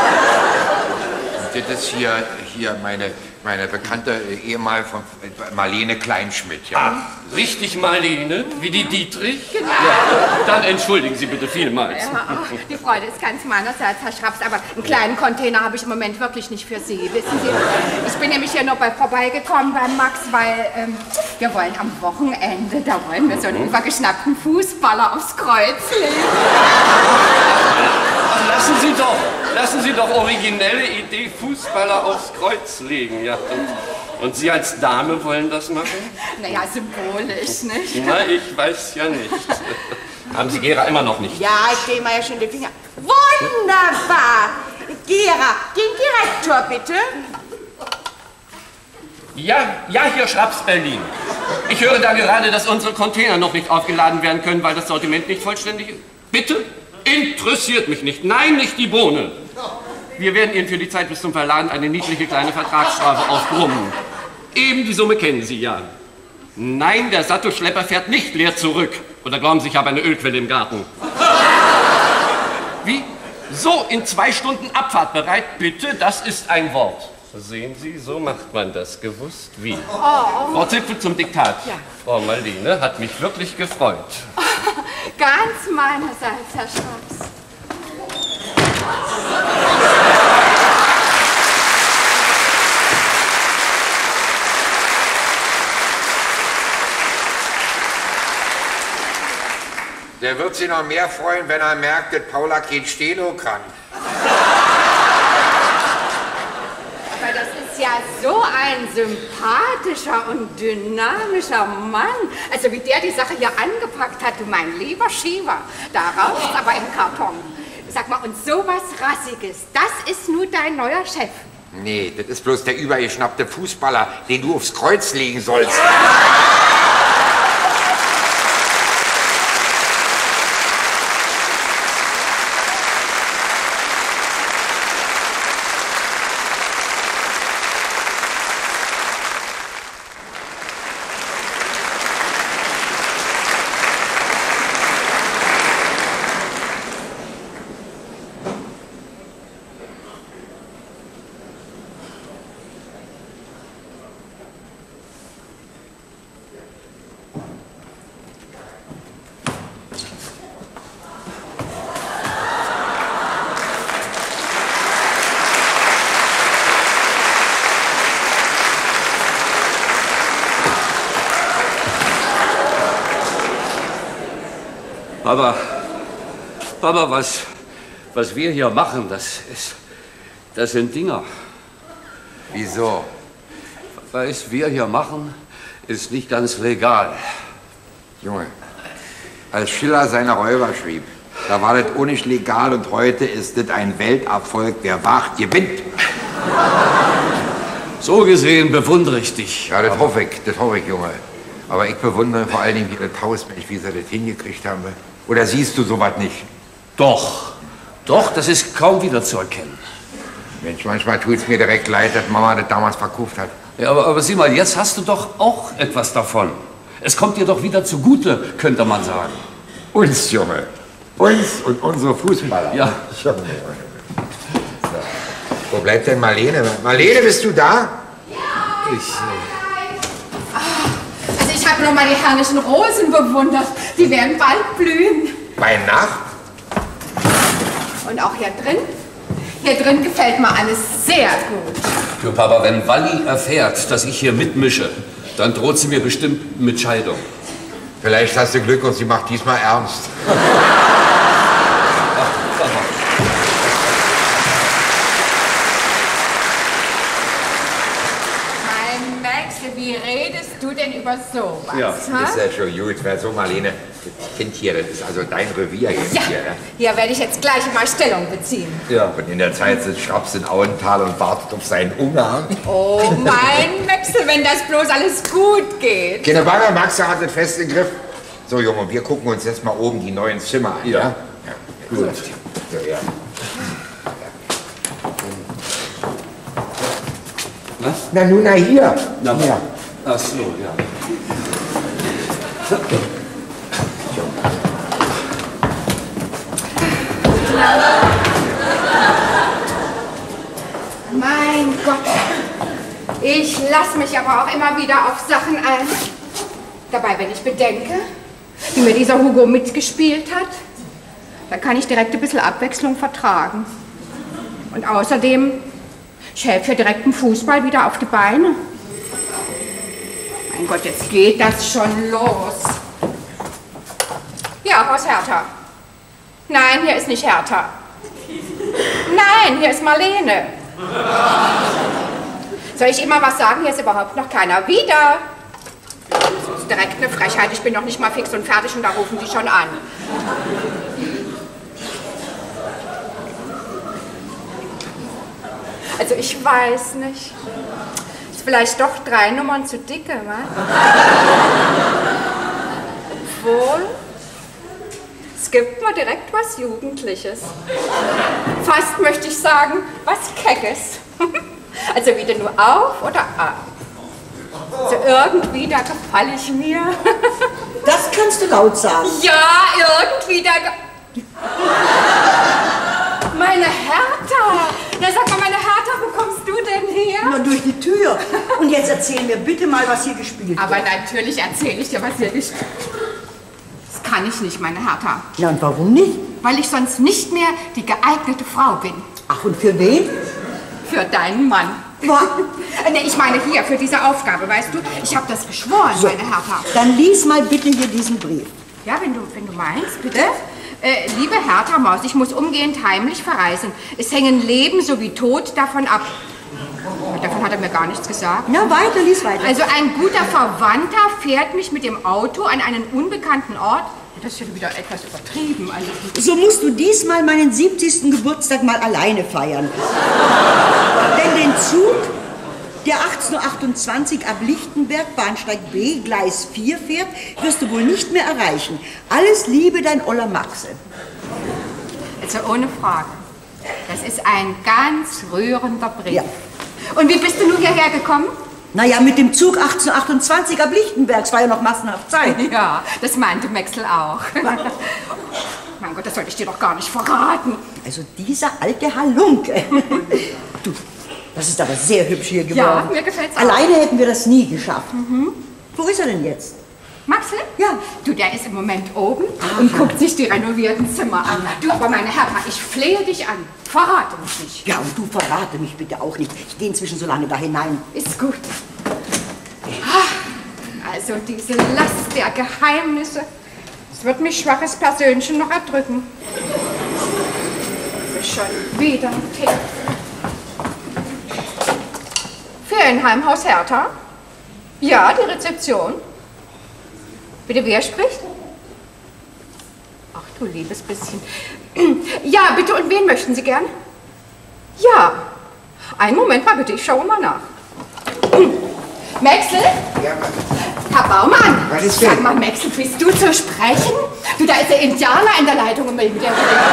Das ist hier, hier meine, meine bekannte Ehemal von Marlene Kleinschmidt. Ja. Ah, richtig, Marlene, wie die Dietrich? Genau. Ja, dann entschuldigen Sie bitte vielmals. Ja, ach, die Freude ist ganz meinerseits, Herr Schraps, aber einen kleinen Container habe ich im Moment wirklich nicht für Sie. Wissen Sie, ich bin nämlich hier noch bei vorbeigekommen beim Max, weil ähm, wir wollen am Wochenende, da wollen wir so einen übergeschnappten Fußballer aufs Kreuz legen. Ach, lassen Sie doch, lassen Sie doch originelle Idee, Fußballer aufs Kreuz legen. Ja. Und, und Sie als Dame wollen das machen? Naja, symbolisch, nicht? Na, ich weiß ja nicht. Haben Sie Gera immer noch nicht? Ja, ich sehe mal ja schon die Finger. Wunderbar! Gera, den Direktor bitte. Ja, ja, hier Schraps Berlin. Ich höre da gerade, dass unsere Container noch nicht aufgeladen werden können, weil das Sortiment nicht vollständig ist. Bitte? Interessiert mich nicht. Nein, nicht die Bohne. Wir werden Ihnen für die Zeit bis zum Verladen eine niedliche kleine Vertragsstrafe aufbrummen. Eben die Summe kennen Sie ja. Nein, der Sattelschlepper fährt nicht leer zurück. Oder glauben Sie, ich habe eine Ölquelle im Garten? Wie? So, in zwei Stunden Abfahrt bereit? Bitte, das ist ein Wort. Sehen Sie, so macht man das. Gewusst wie. Oh. Frau Zipfel zum Diktat. Ja. Frau Marlene hat mich wirklich gefreut. Ganz meinerseits, Herr Schraps. Der wird sich noch mehr freuen, wenn er merkt, dass Paula kein Steno kann. Aber das ist ja so ein sympathischer und dynamischer Mann. Also wie der die Sache hier angepackt hat, du mein lieber Schieber. Da raucht's aber im Karton. Sag mal, und sowas Rassiges, das ist nun dein neuer Chef. Nee, das ist bloß der übergeschnappte Fußballer, den du aufs Kreuz legen sollst. Aber, aber was, was wir hier machen, das ist, das sind Dinger. Wieso? Was wir hier machen, ist nicht ganz legal. Junge, als Schiller seine Räuber schrieb, da war das auch nicht legal und heute ist das ein Welterfolg, wer wagt, gewinnt. So gesehen bewundere ich dich. Ja, das hoffe ich, das hoffe ich, Junge. Aber ich bewundere vor allen Dingen wie das Hausmensch, wie sie das hingekriegt haben. Oder siehst du sowas nicht? Doch, doch, das ist kaum wieder zu erkennen. Mensch, manchmal tut es mir direkt leid, dass Mama das damals verkauft hat. Ja, aber, aber sieh mal, jetzt hast du doch auch etwas davon. Es kommt dir doch wieder zugute, könnte man sagen. Uns, Junge. Uns und unsere Fußballer. Ja. So. Wo bleibt denn Marlene? Marlene, bist du da? Ja! Ich, äh also ich habe nur mal die herrlichen Rosen bewundert. Die werden bald blühen. Bei Nacht? Und auch hier drin? Hier drin gefällt mir alles sehr gut. Du, Papa, wenn Walli erfährt, dass ich hier mitmische, dann droht sie mir bestimmt mit Scheidung. Vielleicht hast du Glück und sie macht diesmal ernst. Mein Max, wie redest du denn über sowas? Ja, ha? ist ja schon gut. Wer so, Marlene, das Kind hier, das ist also dein Revier jetzt Ja, hier. Ne? hier werde ich jetzt gleich mal Stellung beziehen. Ja. Und in der Zeit sitzt Schraps in Auental und wartet auf seinen Umhang. Oh, mein Maxel, wenn das bloß alles gut geht. Keine Bange, Max hat das fest im Griff. So, Junge, wir gucken uns jetzt mal oben die neuen Zimmer an, ja? Ja, ja. Gut. So, ja. Was? Na, nun, na, hier. Na, ja. Ach so, ja. Mein Gott, ich lasse mich aber auch immer wieder auf Sachen ein. Dabei, wenn ich bedenke, wie mir dieser Hugo mitgespielt hat, da kann ich direkt ein bisschen Abwechslung vertragen. Und außerdem, ich helfe ja direkt im Fußball wieder auf die Beine. Mein Gott, jetzt geht das schon los. Ja, Haus Hertha. Nein, hier ist nicht Hertha. Nein, hier ist Marlene. Soll ich immer was sagen? Hier ist überhaupt noch keiner. Wieder. Das ist direkt eine Frechheit. Ich bin noch nicht mal fix und fertig und da rufen die schon an. Also ich weiß nicht. Ist vielleicht doch drei Nummern zu dicke, was? Obwohl, es gibt mal direkt was Jugendliches. Fast möchte ich sagen, was Keckes. Also wieder nur auf oder ab. Also irgendwie, da gefalle ich mir. Das kannst du laut sagen. Ja, irgendwie, da... ge- Meine Hertha! Na sag mal, meine Hertha, wo kommst du denn her? Nur durch die Tür. Und jetzt erzähl mir bitte mal, was hier gespielt Aber wird. natürlich erzähle ich dir, was hier gespielt wird. Das kann ich nicht, meine Hertha. Na, und warum nicht? Weil ich sonst nicht mehr die geeignete Frau bin. Ach, und für wen? Für deinen Mann. Was? Nee, ich meine hier, für diese Aufgabe, weißt du? Ich habe das geschworen, So, meine Hertha. dann lies mal bitte hier diesen Brief. Ja, wenn du, wenn du meinst, bitte. Äh, liebe Hertha Maus, ich muss umgehend heimlich verreisen. Es hängen Leben sowie Tod davon ab. Davon hat er mir gar nichts gesagt. Na, weiter, lies weiter. Also ein guter Verwandter fährt mich mit dem Auto an einen unbekannten Ort. Das ist ja wieder etwas übertrieben. Also, So musst du diesmal meinen siebzigsten Geburtstag mal alleine feiern. Denn den Zug, der achtzehn Uhr achtundzwanzig ab Lichtenberg, Bahnsteig B, Gleis vier fährt, wirst du wohl nicht mehr erreichen. Alles Liebe, dein Oller Maxe. also ohne Frage. Das ist ein ganz rührender Brief. Ja. Und wie bist du nun hierher gekommen? Naja, mit dem Zug achtzehn Uhr achtundzwanzig ab Lichtenberg, es war ja noch massenhaft Zeit. Ja, das meinte Maxel auch. Mein Gott, das sollte ich dir doch gar nicht verraten. Also dieser alte Halunke. Du, das ist aber sehr hübsch hier geworden. Ja, mir gefällt's auch. Alleine hätten wir das nie geschafft. Wo ist er denn jetzt? Maxel? Ja. Du, der ist im Moment oben und guckt sich die renovierten Zimmer an. Du, aber meine Herren, ich flehe dich an. Verrate mich nicht. Ja, und du verrate mich bitte auch nicht. Ich gehe inzwischen so lange da hinein. Ist gut. Ah, Also diese Last der Geheimnisse, Es wird mich schwaches Persönchen noch erdrücken. Schon wieder ein Telefon. Ferienheimhaus Hertha? Ja, die Rezeption. Bitte, wer spricht? Ach du liebes bisschen. Ja, bitte, und wen möchten Sie gern? Ja. Einen Moment mal bitte, ich schaue mal nach. Maxel? Ja, Herr Baumann, was ist denn? Sag mal, Maxel, bist du zu sprechen? Du, da ist der Indianer in der Leitung und mit der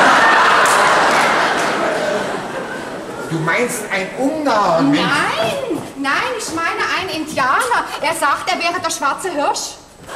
Du meinst ein Ungarn? Mensch. Nein, nein, ich meine einen Indianer. Er sagt, er wäre der schwarze Hirsch.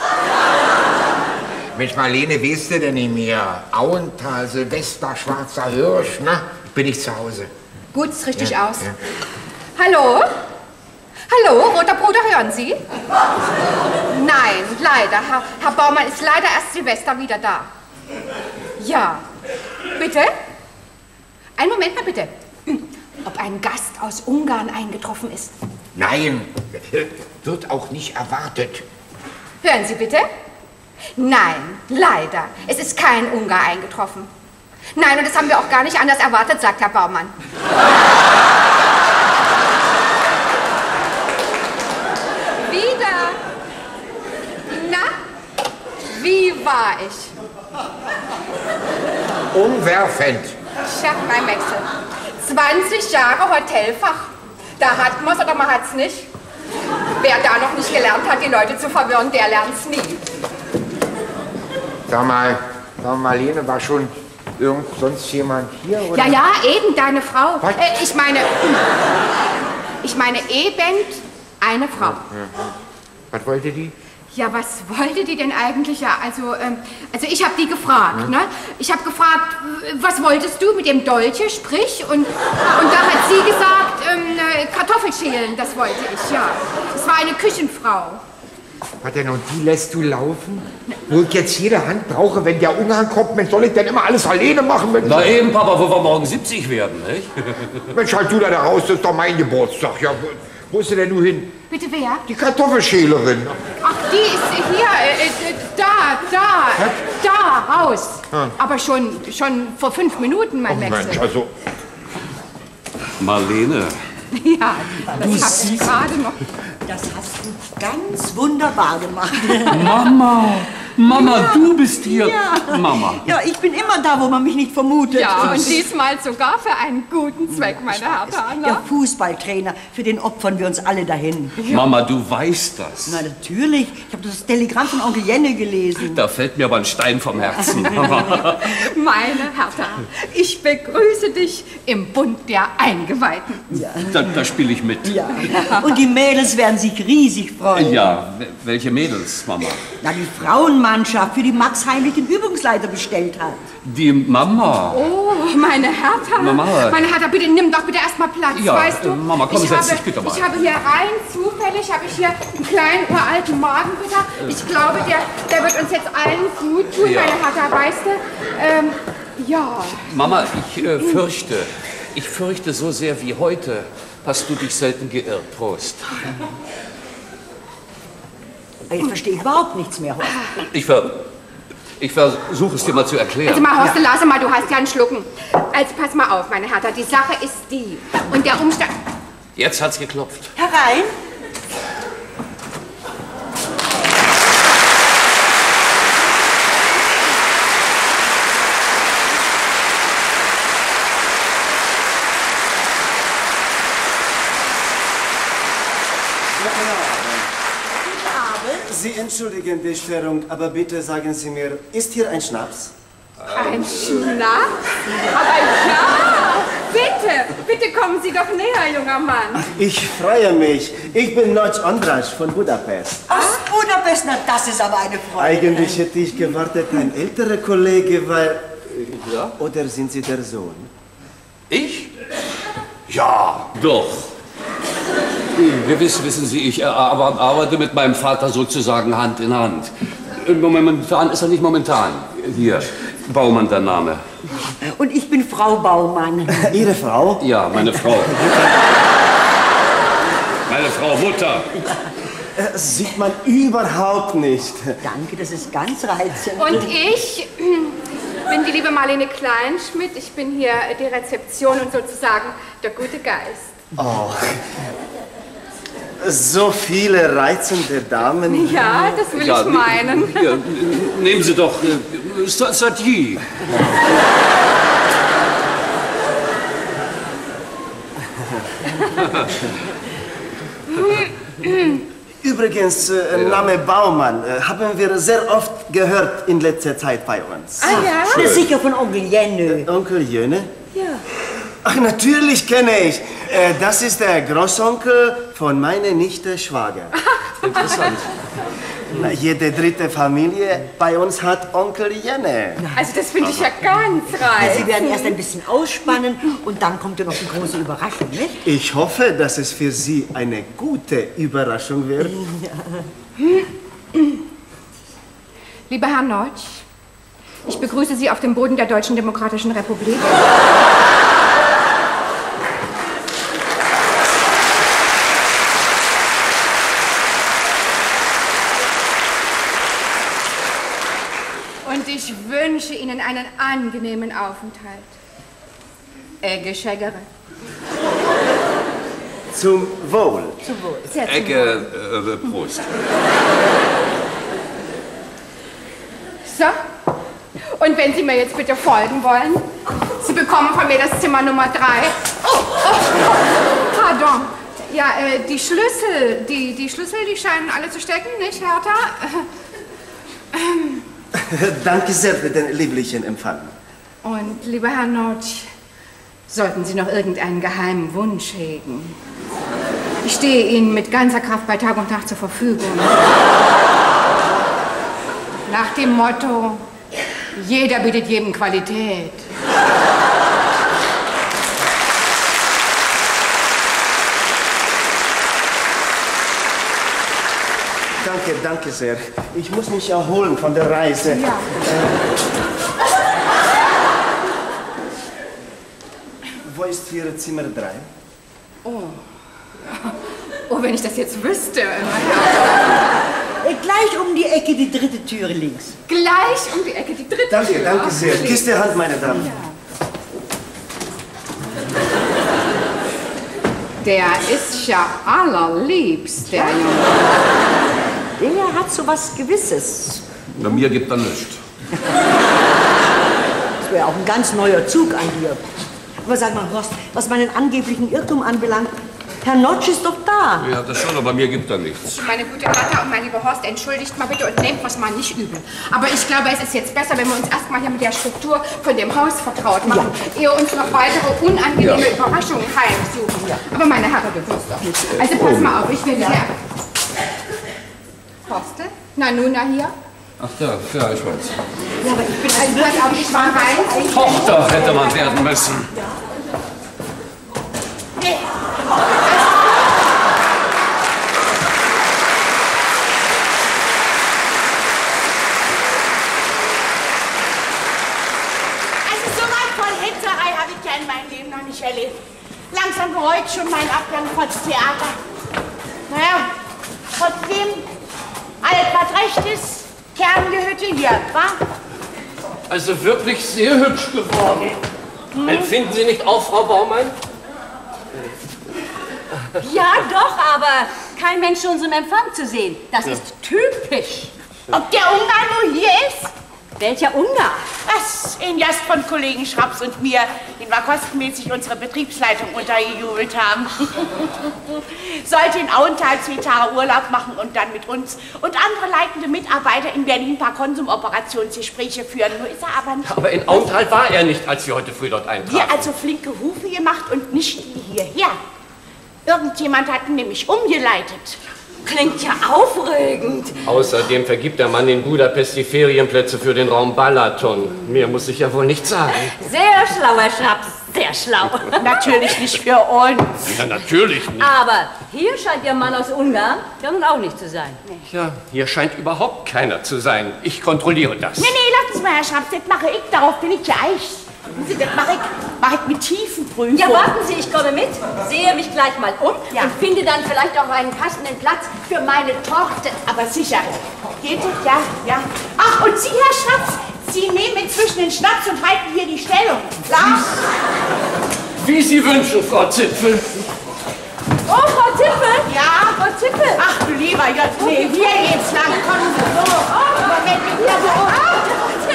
Mensch, Marlene, weißt du denn nicht mehr? Auental, Silvester, schwarzer Hirsch, na? Bin ich zu Hause. Gut, ist richtig Ja, aus. ja. Hallo? Hallo, roter Bruder, hören Sie? Nein, leider. Herr, Herr Baumann ist leider erst Silvester wieder da. Ja. Bitte? Einen Moment mal bitte. Ob ein Gast aus Ungarn eingetroffen ist? Nein, wird auch nicht erwartet. Hören Sie bitte? Nein, leider. Es ist kein Ungar eingetroffen. Nein, und das haben wir auch gar nicht anders erwartet, sagt Herr Baumann. Wieder. Na, wie war ich? Umwerfend. Tja, mein Wechsel. zwanzig Jahre Hotelfach. Da hat man's oder man hat's nicht. Wer da noch nicht gelernt hat, die Leute zu verwirren, der lernt's nie. Sag mal, sag mal, Marlene, war schon irgend sonst jemand hier? Oder? Ja, ja, eben, deine Frau. Was? Äh, ich meine, ich meine eben eine Frau. Was wollte die? Ja, was wollte die denn eigentlich? Ja, also, ähm, also ich habe die gefragt, ne? Ich habe gefragt, was wolltest du mit dem Dolche, sprich? Und, und da hat sie gesagt, ähm, äh, Kartoffelschälen, das wollte ich, ja. Es war eine Küchenfrau. Was denn, und die lässt du laufen? Wo ich jetzt jede Hand brauche, wenn der Ungarn kommt, Mensch, soll ich denn immer alles alleine machen? Mensch, Na eben, Papa, wo wir morgen siebzig werden, nicht? Mensch, halt du da raus, das ist doch mein Geburtstag. Ja, wo, wo ist sie denn nun hin? Bitte wer? Die Kartoffelschälerin. Ach, die ist hier, äh, äh, da, da, Was? da, raus. Ah. Aber schon, schon vor fünf Minuten, mein Oh, Wechsel. Mensch, also, Marlene. Ja, das hab ich gerade noch. Das hast du ganz wunderbar gemacht. Mama, Mama, du bist hier. Ja. Mama. Ja, ich bin immer da, wo man mich nicht vermutet. Ja, und diesmal sogar für einen guten Zweck, meine Hertha. Der Fußballtrainer, für den opfern wir uns alle dahin. Mama, du weißt das. Na, natürlich. Ich habe das Telegramm von Onkel Jenne gelesen. Da fällt mir aber ein Stein vom Herzen, Mama. Meine Hertha, ich begrüße dich im Bund der Eingeweihten. Ja. Da, da spiele ich mit. Ja. Und die Mädels werden sich riesig freuen. Ja, w- welche Mädels, Mama? Na, die Frauenmannschaft, für die Max Heinrich den Übungsleiter bestellt hat. Die Mama. Oh, meine Hertha. Mama. Meine Hertha, bitte nimm doch bitte erstmal Platz, Ja, weißt du? äh, Mama, komm, ich setz habe, dich bitte mal. Ich habe hier rein zufällig, habe ich hier einen kleinen uralten Magenbitter. Ich glaube, der, der wird uns jetzt allen gut tun, Ja. meine Hertha, weißt du? Ähm, ja. Mama, ich äh, fürchte, ich fürchte so sehr wie heute, hast du dich selten geirrt. Prost. Jetzt verstehe ich überhaupt nichts mehr. Ich, ver ich versuche es dir mal zu erklären. Also mal, Horst, lass mal, du hast ja einen Schlucken. Also pass mal auf, meine Hertha, die Sache ist die. Und der Umstand... Jetzt hat's geklopft. Herein. Sie entschuldigen die Störung, aber bitte sagen Sie mir, ist hier ein Schnaps? Ein Schnaps? Aber ja, bitte, bitte kommen Sie doch näher, junger Mann. Ich freue mich. Ich bin Nagy András von Budapest. Aus Budapest, na das ist aber eine Freude. Eigentlich hätte ich gewartet, ein älterer Kollege, weil... Ja? Oder sind Sie der Sohn? Ich? Ja, doch. Gewiss, wissen Sie, ich äh, aber arbeite mit meinem Vater sozusagen Hand in Hand. Äh, Momentan ist er nicht momentan. Hier, Baumann der Name. Und ich bin Frau Baumann. Ihre Frau? Ja, meine Frau. Meine Frau Mutter. Äh, sieht man überhaupt nicht. Danke, das ist ganz reizend. Und ich bin die liebe Marlene Kleinschmidt. Ich bin hier die Rezeption und sozusagen der gute Geist. Oh, so viele reizende Damen. Ja, das will Ja, ich meinen. Hier, nehmen Sie doch äh, Sa- Satie. Übrigens, äh, Name Baumann äh, haben wir sehr oft gehört in letzter Zeit bei uns. Ah ja? Das ist sicher von Onkel Jenne. Onkel Jenne? Ja. Ach, natürlich kenne ich. Äh, das ist der Großonkel von meiner Nichte Schwager. Interessant. Na, jede dritte Familie bei uns hat Onkel Jenne. Also das finde ich ja ganz Ja, reizend. Sie werden erst ein bisschen ausspannen und dann kommt ja noch die große Überraschung, nicht? Ich hoffe, dass es für Sie eine gute Überraschung wird. Lieber Herr Notch, ich begrüße Sie auf dem Boden der Deutschen Demokratischen Republik. Und ich wünsche Ihnen einen angenehmen Aufenthalt. Egge Schägere. Zum Wohl. Zum Wohl. Sehr zum Ecke, äh, Prost. So, und wenn Sie mir jetzt bitte folgen wollen, Sie bekommen von mir das Zimmer Nummer drei. Oh, oh, oh, pardon. Ja, äh, die Schlüssel, die, die Schlüssel, die scheinen alle zu stecken, nicht, Hertha? Ähm, Danke sehr für den lieblichen Empfang. und, lieber Herr Notch, sollten Sie noch irgendeinen geheimen Wunsch hegen, ich stehe Ihnen mit ganzer Kraft bei Tag und Nacht zur Verfügung. Nach dem Motto, jeder bietet jedem Qualität. Danke, danke sehr. Ich muss mich erholen von der Reise. Ja. Äh, wo ist Ihr Zimmer drei? Oh. Oh, wenn ich das jetzt wüsste. Äh, Gleich um die Ecke die dritte Tür links. Gleich um die Ecke, die dritte Danke, Tür. danke sehr. Küss die Hand, meine Damen. Ja. Der ist ja allerliebst, der Junge. Der hat so was Gewisses. Bei mir gibt er nichts. Das wäre auch ein ganz neuer Zug an dir. Aber sag mal, Horst, was meinen angeblichen Irrtum anbelangt, Herr Notch ist doch da. Ja, das schon, aber mir gibt er nichts. Meine gute Hertha und mein lieber Horst, entschuldigt mal bitte und nehmt was mal nicht übel. Aber ich glaube, es ist jetzt besser, wenn wir uns erstmal hier mit der Struktur von dem Haus vertraut machen, ehe uns noch weitere unangenehme Ja. Überraschungen heimsuchen. Ja. Aber meine Herren, du wirst doch. Also pass mal auf, ich will ja. her. Horste? Na, Nuna hier? Ach da, ja, ich weiß. Ja, aber ich bin also pass auf, ich war rein. Tochter hätte man werden müssen. Nee. Also so weit voll Hetzerei habe ich ja in meinem Leben noch nicht erlebt. Langsam bereut schon mein Abgang von Theater. Naja, trotzdem, alles was recht ist, Kern die Hütte hier, wa? Also wirklich sehr hübsch geworden. Hm? Empfinden Sie nicht auch, Frau Baumann? Ja, doch, aber kein Mensch in unserem Empfang zu sehen. Das ist typisch. Ob der Ungar nur hier ist? Welcher Ungar? Was in Gast von Kollegen Schraps und mir, den wir kostenmäßig unsere Betriebsleitung untergejubelt haben. Sollte in Auenthal zwei Tage Urlaub machen und dann mit uns und andere leitende Mitarbeiter in Berlin ein paar Konsumoperationsgespräche führen. Nur ist er aber nicht. Aber in Auenthal war er nicht, als wir heute früh dort eintrafen. Wir also flinke Rufe gemacht und nicht die hierher. Irgendjemand hat ihn nämlich umgeleitet. Klingt ja aufregend. Außerdem vergibt der Mann in Budapest die Ferienplätze für den Raum Balaton. Mehr muss ich ja wohl nicht sagen. Sehr schlau, Herr Schnaps, sehr schlau. Natürlich nicht für uns. Ja, natürlich nicht. Aber hier scheint Ihr Mann aus Ungarn ja nun auch nicht zu sein. Ja, hier scheint überhaupt keiner zu sein. Ich kontrolliere das. Nee, nee, lass es mal, Herr Schraps, das mache ich, darauf bin ich ja echt. Das mache ich. Macht mit Tiefenprüfung. Ja, warten Sie, ich komme mit, sehe mich gleich mal um Ja. und finde dann vielleicht auch einen passenden Platz für meine Torte. Aber sicher. Geht es? Ja, ja. Ach, und Sie, Herr Schnaps, Sie nehmen inzwischen den Schnaps und halten hier die Stellung. Klar? Wie Sie wünschen, Frau Zipfel. Oh, Frau Zipfel! Ja? Frau Zipfel! Ach, du lieber Gott, nee, hier geht's lang. Kommen Sie so. Oh, Moment, hier so. Oh.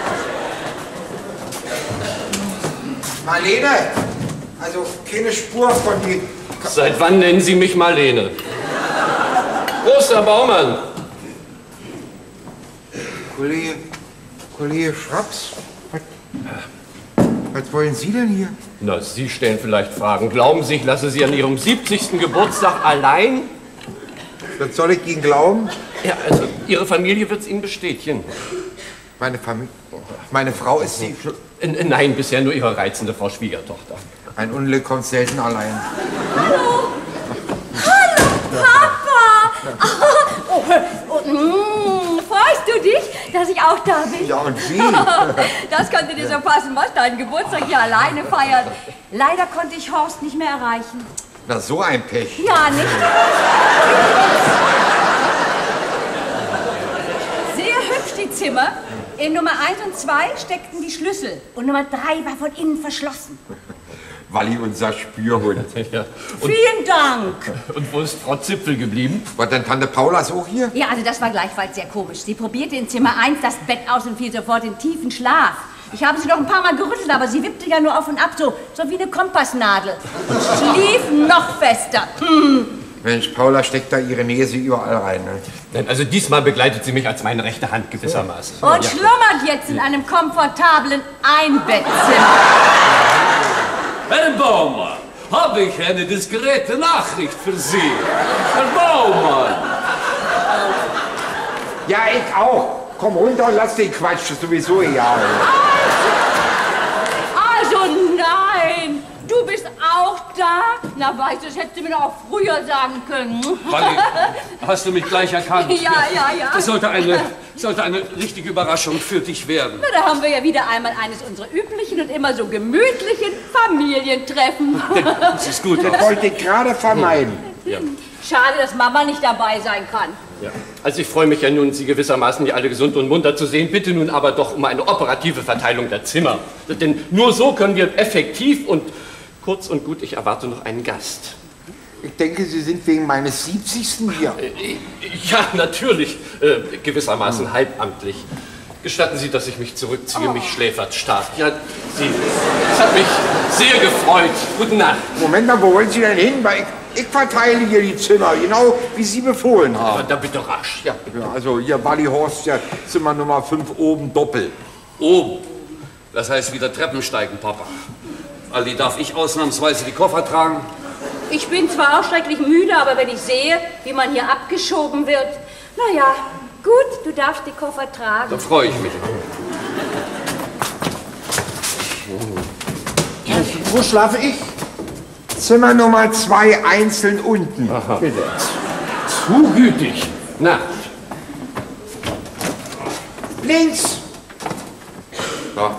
Marlene, also keine Spur von die... Seit wann nennen Sie mich Marlene? Prost, Herr Baumann. Kollege, Kollege Schraps, was, was wollen Sie denn hier? Na, Sie stellen vielleicht Fragen. Glauben Sie, ich lasse Sie an Ihrem siebzigsten Geburtstag allein? Was soll ich Ihnen glauben? Ja, also Ihre Familie wird es Ihnen bestätigen. Meine Familie, meine Frau ist sie. Äh, Nein, bisher nur Ihre reizende Frau Schwiegertochter. Ein Unglück kommt selten allein. Hallo! Hallo, Papa! Oh, oh, mm, freust du dich, dass ich auch da bin? Ja, und wie? Das könnte dir so passen, was deinen Geburtstag hier alleine feiern. Leider konnte ich Horst nicht mehr erreichen. Na, so ein Pech. Ja, nicht? Sehr hübsch die Zimmer. In Nummer eins und zwei steckten die Schlüssel und Nummer drei war von innen verschlossen. Walli, unser Spürhund. Ja. Und, Vielen Dank. und wo ist Frau Zipfel geblieben? Was, denn Tante Paula ist auch hier? Ja, also das war gleichfalls sehr komisch. Sie probierte in Zimmer eins das Bett aus und fiel sofort in tiefen Schlaf. Ich habe sie noch ein paar Mal gerüttelt, aber sie wippte ja nur auf und ab, so, so wie eine Kompassnadel. Und schlief noch fester. Hm. Mensch, Paula steckt da ihre Nase überall rein. Ne? Nein, also diesmal begleitet sie mich als meine rechte Hand gewissermaßen. Und Ja. schlummert jetzt in einem komfortablen Einbettzimmer. Herr Baumann, habe ich eine diskrete Nachricht für Sie. Herr Baumann! Ja, ich auch. Komm runter und lass den Quatsch, das ist sowieso egal. Also nein, du bist auch da? Na weißt du, das hättest du mir doch auch früher sagen können. Walli, hast du mich gleich erkannt? Ja, ja, ja. Das sollte eine, sollte eine richtige Überraschung für dich werden. Na, da haben wir ja wieder einmal eines unserer üblichen und immer so gemütlichen Familientreffen. Das ist gut. Das wollte ich gerade vermeiden. Ja. Schade, dass Mama nicht dabei sein kann. Ja. Also ich freue mich ja nun, Sie gewissermaßen hier alle gesund und munter zu sehen. Bitte nun aber doch um eine operative Verteilung der Zimmer. Denn nur so können wir effektiv und kurz und gut, ich erwarte noch einen Gast. Ich denke, Sie sind wegen meines siebzigsten hier. Äh, Ja, natürlich, äh, gewissermaßen halbamtlich. Gestatten Sie, dass ich mich zurückziehe, Oh. mich schläfert stark. Ja, Sie, es hat mich sehr gefreut. Gute Nacht. Moment mal, wo wollen Sie denn hin? Weil ich, ich verteile hier die Zimmer, genau wie Sie befohlen haben. Aber da bitte rasch. Ja, ja, also hier Walli Horst, ja, Zimmer Nummer fünf oben doppelt. Oben. Das heißt wieder Treppen steigen, Papa. Ali, darf ich ausnahmsweise die Koffer tragen? Ich bin zwar auch schrecklich müde, aber wenn ich sehe, wie man hier abgeschoben wird, na ja, gut, du darfst die Koffer tragen. Da freue ich mich. Wo schlafe ich? Zimmer Nummer zwei, einzeln unten. Aha. Bitte. Zu gütig. Na, Links. So.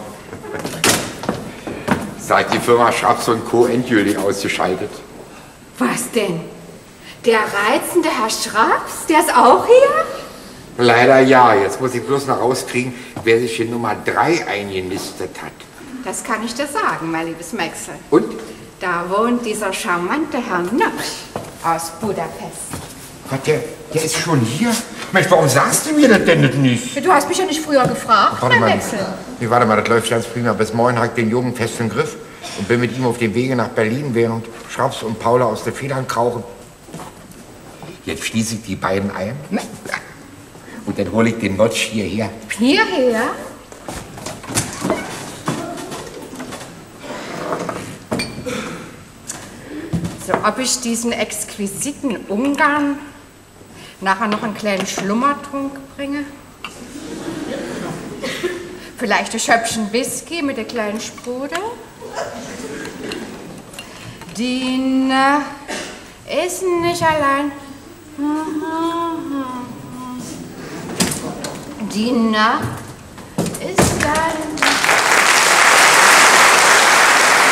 Seit die Firma Schraps und Co. endgültig ausgeschaltet. Was denn? Der reizende Herr Schraps, der ist auch hier? Leider ja. Jetzt muss ich bloß noch rauskriegen, wer sich hier Nummer drei eingenistet hat. Das kann ich dir sagen, mein liebes Maxel. Und? Da wohnt dieser charmante Herr Nösch aus Budapest. Was, der, der ist schon hier? Mensch, warum sagst du mir das denn nicht? Du hast mich ja nicht früher gefragt, Warte mein mal, Maxel. nee, warte mal, das läuft ganz prima. Bis morgen habe ich den Jungen fest im Griff und bin mit ihm auf dem Wege nach Berlin, während Schraps und Paula aus der Federn krauchen. Jetzt schließe ich die beiden ein. Na, ja. Und dann hole ich den Notch hierher. Hierher? So, ob ich diesen exquisiten Umgang nachher noch einen kleinen Schlummertrunk bringe? Vielleicht ein Schöpfchen Whisky mit der kleinen Sprudel? Die äh, ist nicht allein. Die Nacht ist dein.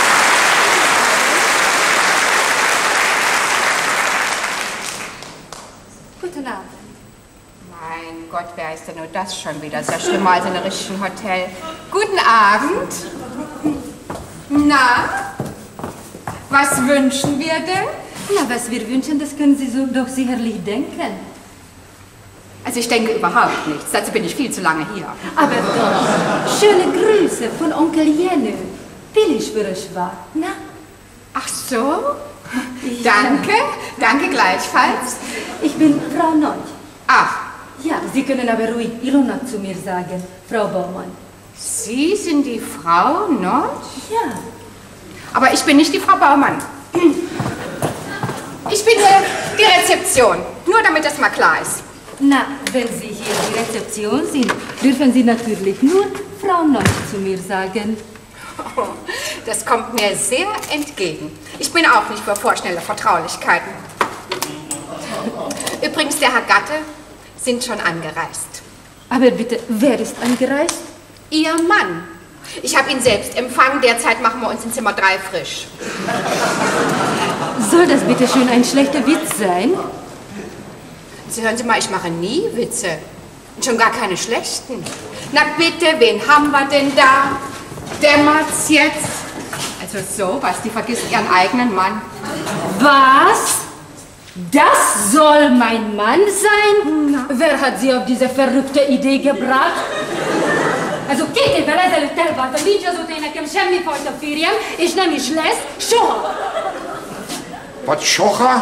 Mein Gott, wer ist denn nur das schon wieder? Das ist ja schlimmer als in einem richtigen Hotel. Guten Abend. Na, was wünschen wir denn? Na, was wir wünschen, das können Sie so doch sicherlich denken. Also ich denke überhaupt nichts, dazu bin ich viel zu lange hier. Aber doch, schöne Grüße von Onkel Jenny. Billig für euch war, na? Ach so? Ja. Danke, danke gleichfalls. Ich bin Frau Notch. Ach. Ja, Sie können aber ruhig Ilona zu mir sagen, Frau Baumann. Sie sind die Frau Notch? Ja. Aber ich bin nicht die Frau Baumann. Ich bin äh, die Rezeption, nur damit das mal klar ist. Na, wenn Sie hier die Rezeption sind, dürfen Sie natürlich nur Frau Notch zu mir sagen. Oh, das kommt mir sehr entgegen. Ich bin auch nicht für vorschnelle Vertraulichkeiten. Übrigens, der Herr Gatte sind schon angereist. Aber bitte, wer ist angereist? Ihr Mann. Ich habe ihn selbst empfangen. Derzeit machen wir uns in Zimmer drei frisch. Soll das bitte schön ein schlechter Witz sein? Sie hören Sie mal, ich mache nie Witze. Und schon gar keine schlechten. Na bitte, wen haben wir denn da? Dämmert's jetzt? Also sowas, die vergisst ihren eigenen Mann. Was? Das soll mein Mann sein? Na. Wer hat Sie auf diese verrückte Idee gebracht? Also kiki beleza l-terba ta' liġa zutejna kem xemmi fajta firjem, ix namiex les, xoħa. Was, Schocher?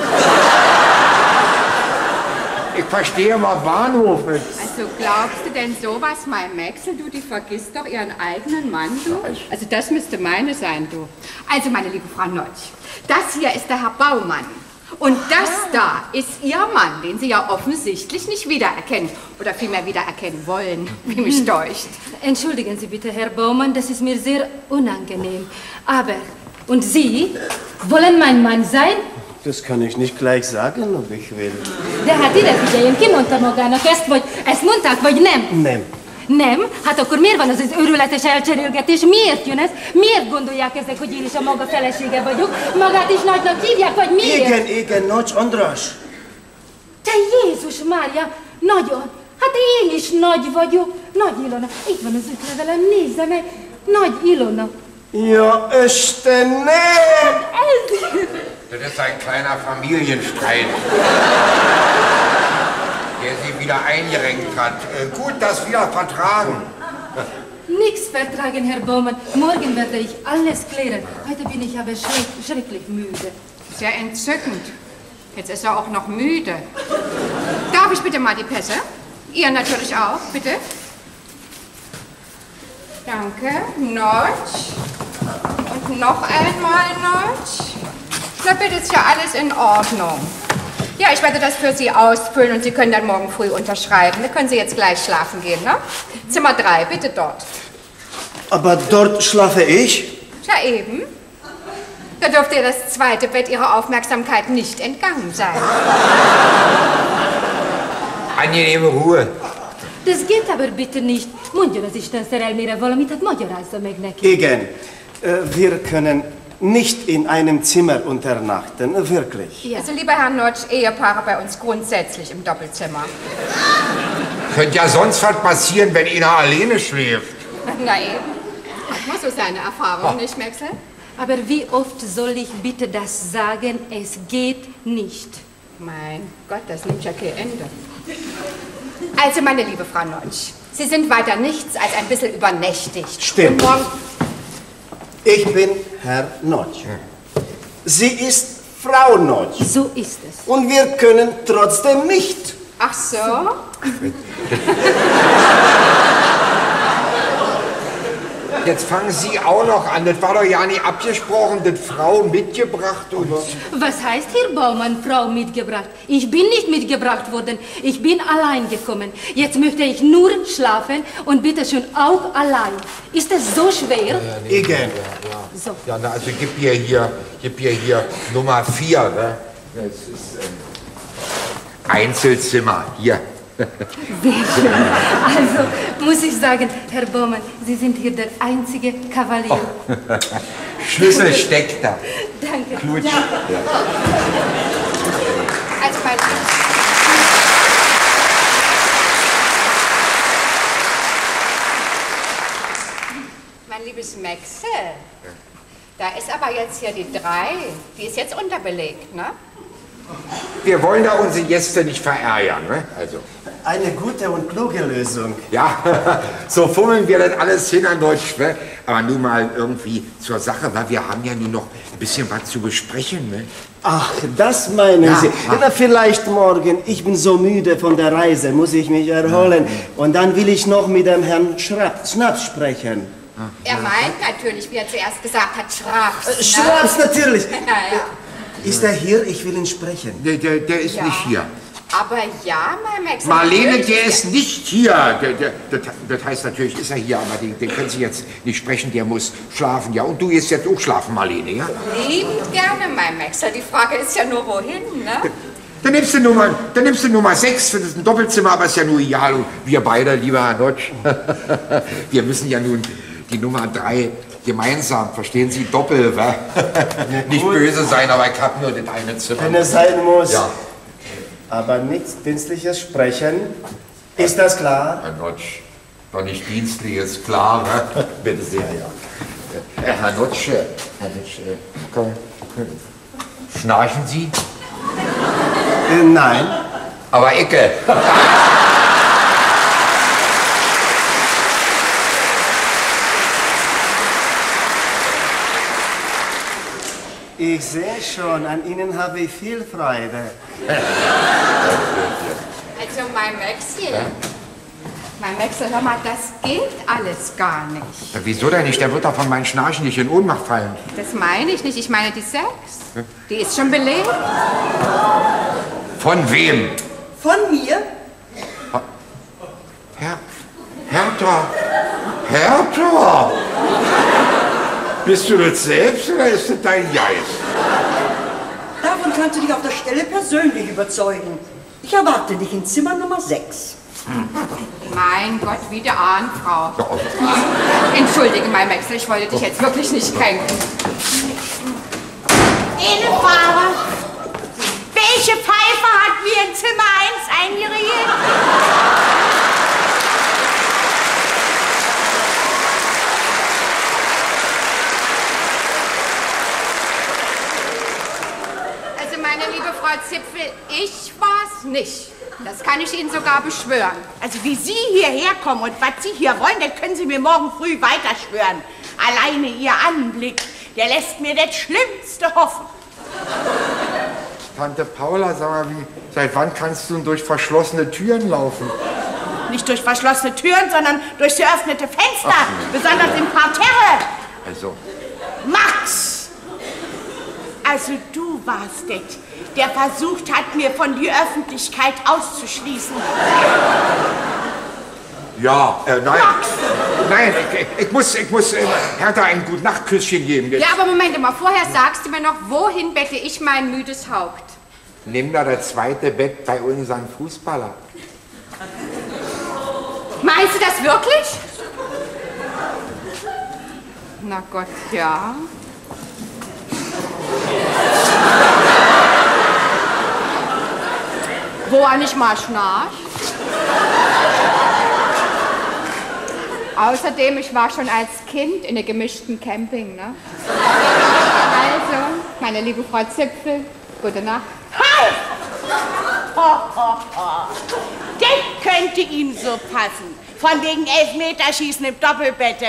Ich verstehe mal Bahnhof. Also glaubst du denn sowas, mein Maxel, du, die vergisst doch ihren eigenen Mann, du? Also das müsste meine sein, du. Also meine liebe Frau Notch, das hier ist der Herr Baumann. Und das da ist Ihr Mann, den Sie ja offensichtlich nicht wiedererkennen. Oder vielmehr wiedererkennen wollen, wie mich deucht. Entschuldigen Sie bitte, Herr Baumann, das ist mir sehr unangenehm. Aber, und Sie, wollen mein Mann sein? Das kann ich nicht gleich sagen, ob ich will. De hát ide figyeljen, ki mondta magának ezt, vagy ezt mondták, vagy nem? Nem. Nem? Hát akkor miért van az az őrületes elcserélgetés? Miért jön ez? Miért gondolják ezek, hogy én is a maga felesége vagyok? Magát is nagynak hívják, vagy miért? Igen, igen, Notch András. Te Jézus Mária, nagyon. Hát én is nagy vagyok. Nagy Ilona. Itt van az útlevelem, nézze meg. Nagy Ilona. Ja, Östenem! Das ist ein kleiner Familienstreit, der sie wieder eingerenkt hat. Äh, gut, das wieder vertragen. Nix vertragen, Herr Baumann. Morgen werde ich alles klären. Heute bin ich aber schreck, schrecklich müde. Sehr entzückend. Jetzt ist er auch noch müde. Darf ich bitte mal die Pässe? Ihr natürlich auch, bitte. Danke. Notch. Und noch einmal Notch. Na bitte, ist ja alles in Ordnung. Ja, ich werde das für Sie ausfüllen und Sie können dann morgen früh unterschreiben. Da können Sie jetzt gleich schlafen gehen, ne? Zimmer drei, bitte dort. Aber dort schlafe ich? Tja, eben. Da dürfte ihr das zweite Bett Ihrer Aufmerksamkeit nicht entgangen sein. Angenehme Ruhe. Das geht aber bitte nicht. Mondjon az Isten szerelmére valamit, hát magyarázza meg neki. Igen, wir können nicht in einem Zimmer unternachten, wirklich. Ja. Also, lieber Herr Notch, Ehepaare bei uns grundsätzlich im Doppelzimmer. Könnte ja sonst was passieren, wenn einer alleine schläft. Na eben. Hat man so seine Erfahrung, oh. Nicht, Maxel? Aber wie oft soll ich bitte das sagen? Es geht nicht. Mein Gott, das nimmt ja kein Ende. Also, meine liebe Frau Notch, Sie sind weiter nichts als ein bisschen übernächtigt. Stimmt. Und morgen ich bin Herr Notch. Sie ist Frau Notch. So ist es. Und wir können trotzdem nicht. Ach so? Jetzt fangen Sie auch noch an. Das war doch ja nicht abgesprochen, das Frau mitgebracht und... Was heißt hier Baumann, Frau mitgebracht? Ich bin nicht mitgebracht worden. Ich bin allein gekommen. Jetzt möchte ich nur schlafen und bitte schön auch allein. Ist das so schwer? Ja, ja, nee, Igen. Ja, ja. So. Ja, na, also gib mir hier, gib mir hier Nummer vier, ne? Das ist ähm, Einzelzimmer, hier. Sehr schön. Also muss ich sagen, Herr Baumann, Sie sind hier der einzige Kavalier. Oh. Schlüssel steckt da. Danke. Klutsch. Ja. Ja. Also mein Maxel, da ist aber jetzt hier die drei, die ist jetzt unterbelegt, ne? Wir wollen da unsere Gäste nicht verärgern, ne? Also. Eine gute und kluge Lösung. Ja, so fummeln wir das alles hin an Deutsch, ne? Aber nun mal irgendwie zur Sache, weil wir haben ja nur noch ein bisschen was zu besprechen, ne? Ach, das meinen Ja, Sie. ach. Ja, vielleicht morgen. Ich bin so müde von der Reise, muss ich mich erholen. Und dann will ich noch mit dem Herrn Schraps, Schnaps sprechen. Er meint natürlich, wie er zuerst gesagt hat, Schraps. Äh, Schraps, natürlich. Ja, ja. Ist er hier? Ich will ihn sprechen. Der, der, der ist Ja. nicht hier. Aber ja, mein Maxel. Marlene, natürlich der ist ist nicht hier. Der, der, das, das heißt, natürlich ist er hier, aber den, den können Sie jetzt nicht sprechen, der muss schlafen. Ja, und du gehst jetzt auch schlafen, Marlene, ja? Liebend gerne, mein Maxel. Die Frage ist ja nur, wohin, ne? Dann nimmst du Nummer, dann nimmst du Nummer sechs, das ist ein Doppelzimmer, aber ist ja nur ideal. Und wir beide, lieber Herr Notsch, wir müssen ja nun die Nummer drei gemeinsam, verstehen Sie, doppel, wa? Nicht böse sein, aber ich habe nur den einen Zimmer. Wenn es sein muss. Ja. Aber nichts dienstliches sprechen. Ist das klar? Herr Notsch, doch nicht dienstliches, klar, ne? Bitte sehr, ja. Äh, Herr Notsch, äh, Herr Notsch, äh, komm, schnarchen Sie? Äh, nein. Aber Ecke. Ich sehe schon, an Ihnen habe ich viel Freude. Also, mein Maxel. Mein Maxel, hör mal, das geht alles gar nicht. Ja, wieso denn nicht? Der wird doch von meinen Schnarchen nicht in Ohnmacht fallen. Das meine ich nicht. Ich meine die sechs. Die ist schon belegt. Von wem? Von mir? Herr, Hertha, Hertha! Bist du das selbst oder ist das dein Geist? Davon kannst du dich auf der Stelle persönlich überzeugen. Ich erwarte dich in Zimmer Nummer sechs. Mein Gott, wie der Ahnfrau. Entschuldige, mein Maxel, ich wollte dich jetzt wirklich nicht kränken. Innenfahrer, welche Pfeife hat mir in Zimmer eins eingerichtet? Also, meine liebe Frau Zipfel, ich war's nicht. Das kann ich Ihnen sogar beschwören. Also wie Sie hierher kommen und was Sie hier wollen, das können Sie mir morgen früh weiterschwören. Alleine Ihr Anblick, der lässt mir das Schlimmste hoffen. Tante Paula, sag mal, wie, seit wann kannst du denn durch verschlossene Türen laufen? Nicht durch verschlossene Türen, sondern durch geöffnete Fenster, Ach. besonders im Parterre. Also, Max! Also du warst es, der versucht hat, mir von der Öffentlichkeit auszuschließen. ja, äh, nein. Nein, ich, ich muss, ich muss äh, Hertha ein Gute-Nacht-Küsschen geben. Jetzt Ja, aber Moment mal, vorher sagst du mir noch, wohin bette ich mein müdes Haupt? nimm da das zweite Bett bei unseren Fußballer. Meinst du das wirklich? Na Gott, ja. Wo er nicht mal schnarcht. Außerdem, ich war schon als Kind in einem gemischten Camping, ne? Also, meine liebe Frau Zipfel, gute Nacht. Halt! Ho, ho, ho. Das könnte Ihnen so passen. Von wegen Elfmeterschießen im Doppelbette.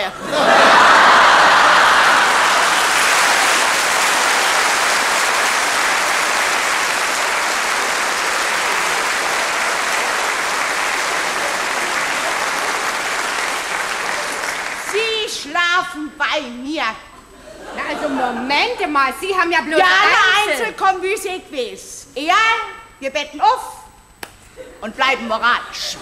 Sie schlafen bei mir. Na, also Moment mal, Sie haben ja bloß Ja, eine Einzel. Einzel kommt, wie ich weiß. Ja, wir betten auf und bleiben moralisch.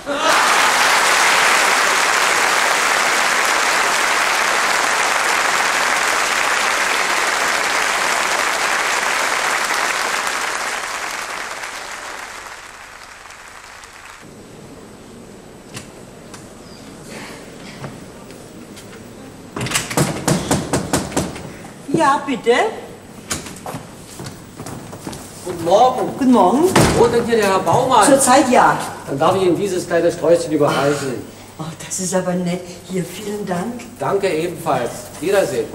Ja, bitte. Guten Morgen. Guten Morgen. Wohnt denn hier der Herr Baumann? Zurzeit ja. Dann darf ich Ihnen dieses kleine Sträußchen überreichen. Oh, das ist aber nett. Hier, vielen Dank. Danke ebenfalls. Wiedersehen.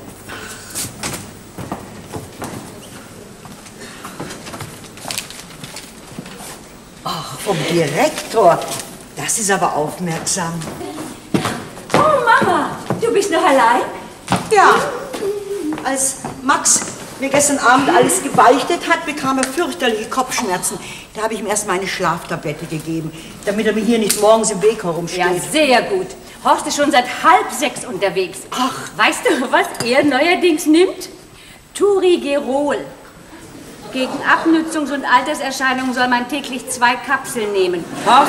Ach, vom Direktor. Das ist aber aufmerksam. Oh, Mama, du bist noch allein? Ja. Als Max mir gestern Abend alles gebeichtet hat, bekam er fürchterliche Kopfschmerzen. Da habe ich ihm erst meine Schlaftablette gegeben, damit er mir hier nicht morgens im Weg herumsteht. Ja, sehr gut. Horst ist schon seit halb sechs unterwegs. Ach, weißt du, was er neuerdings nimmt? Turigerol. Gegen Abnützungs- und Alterserscheinungen soll man täglich zwei Kapseln nehmen. Horst?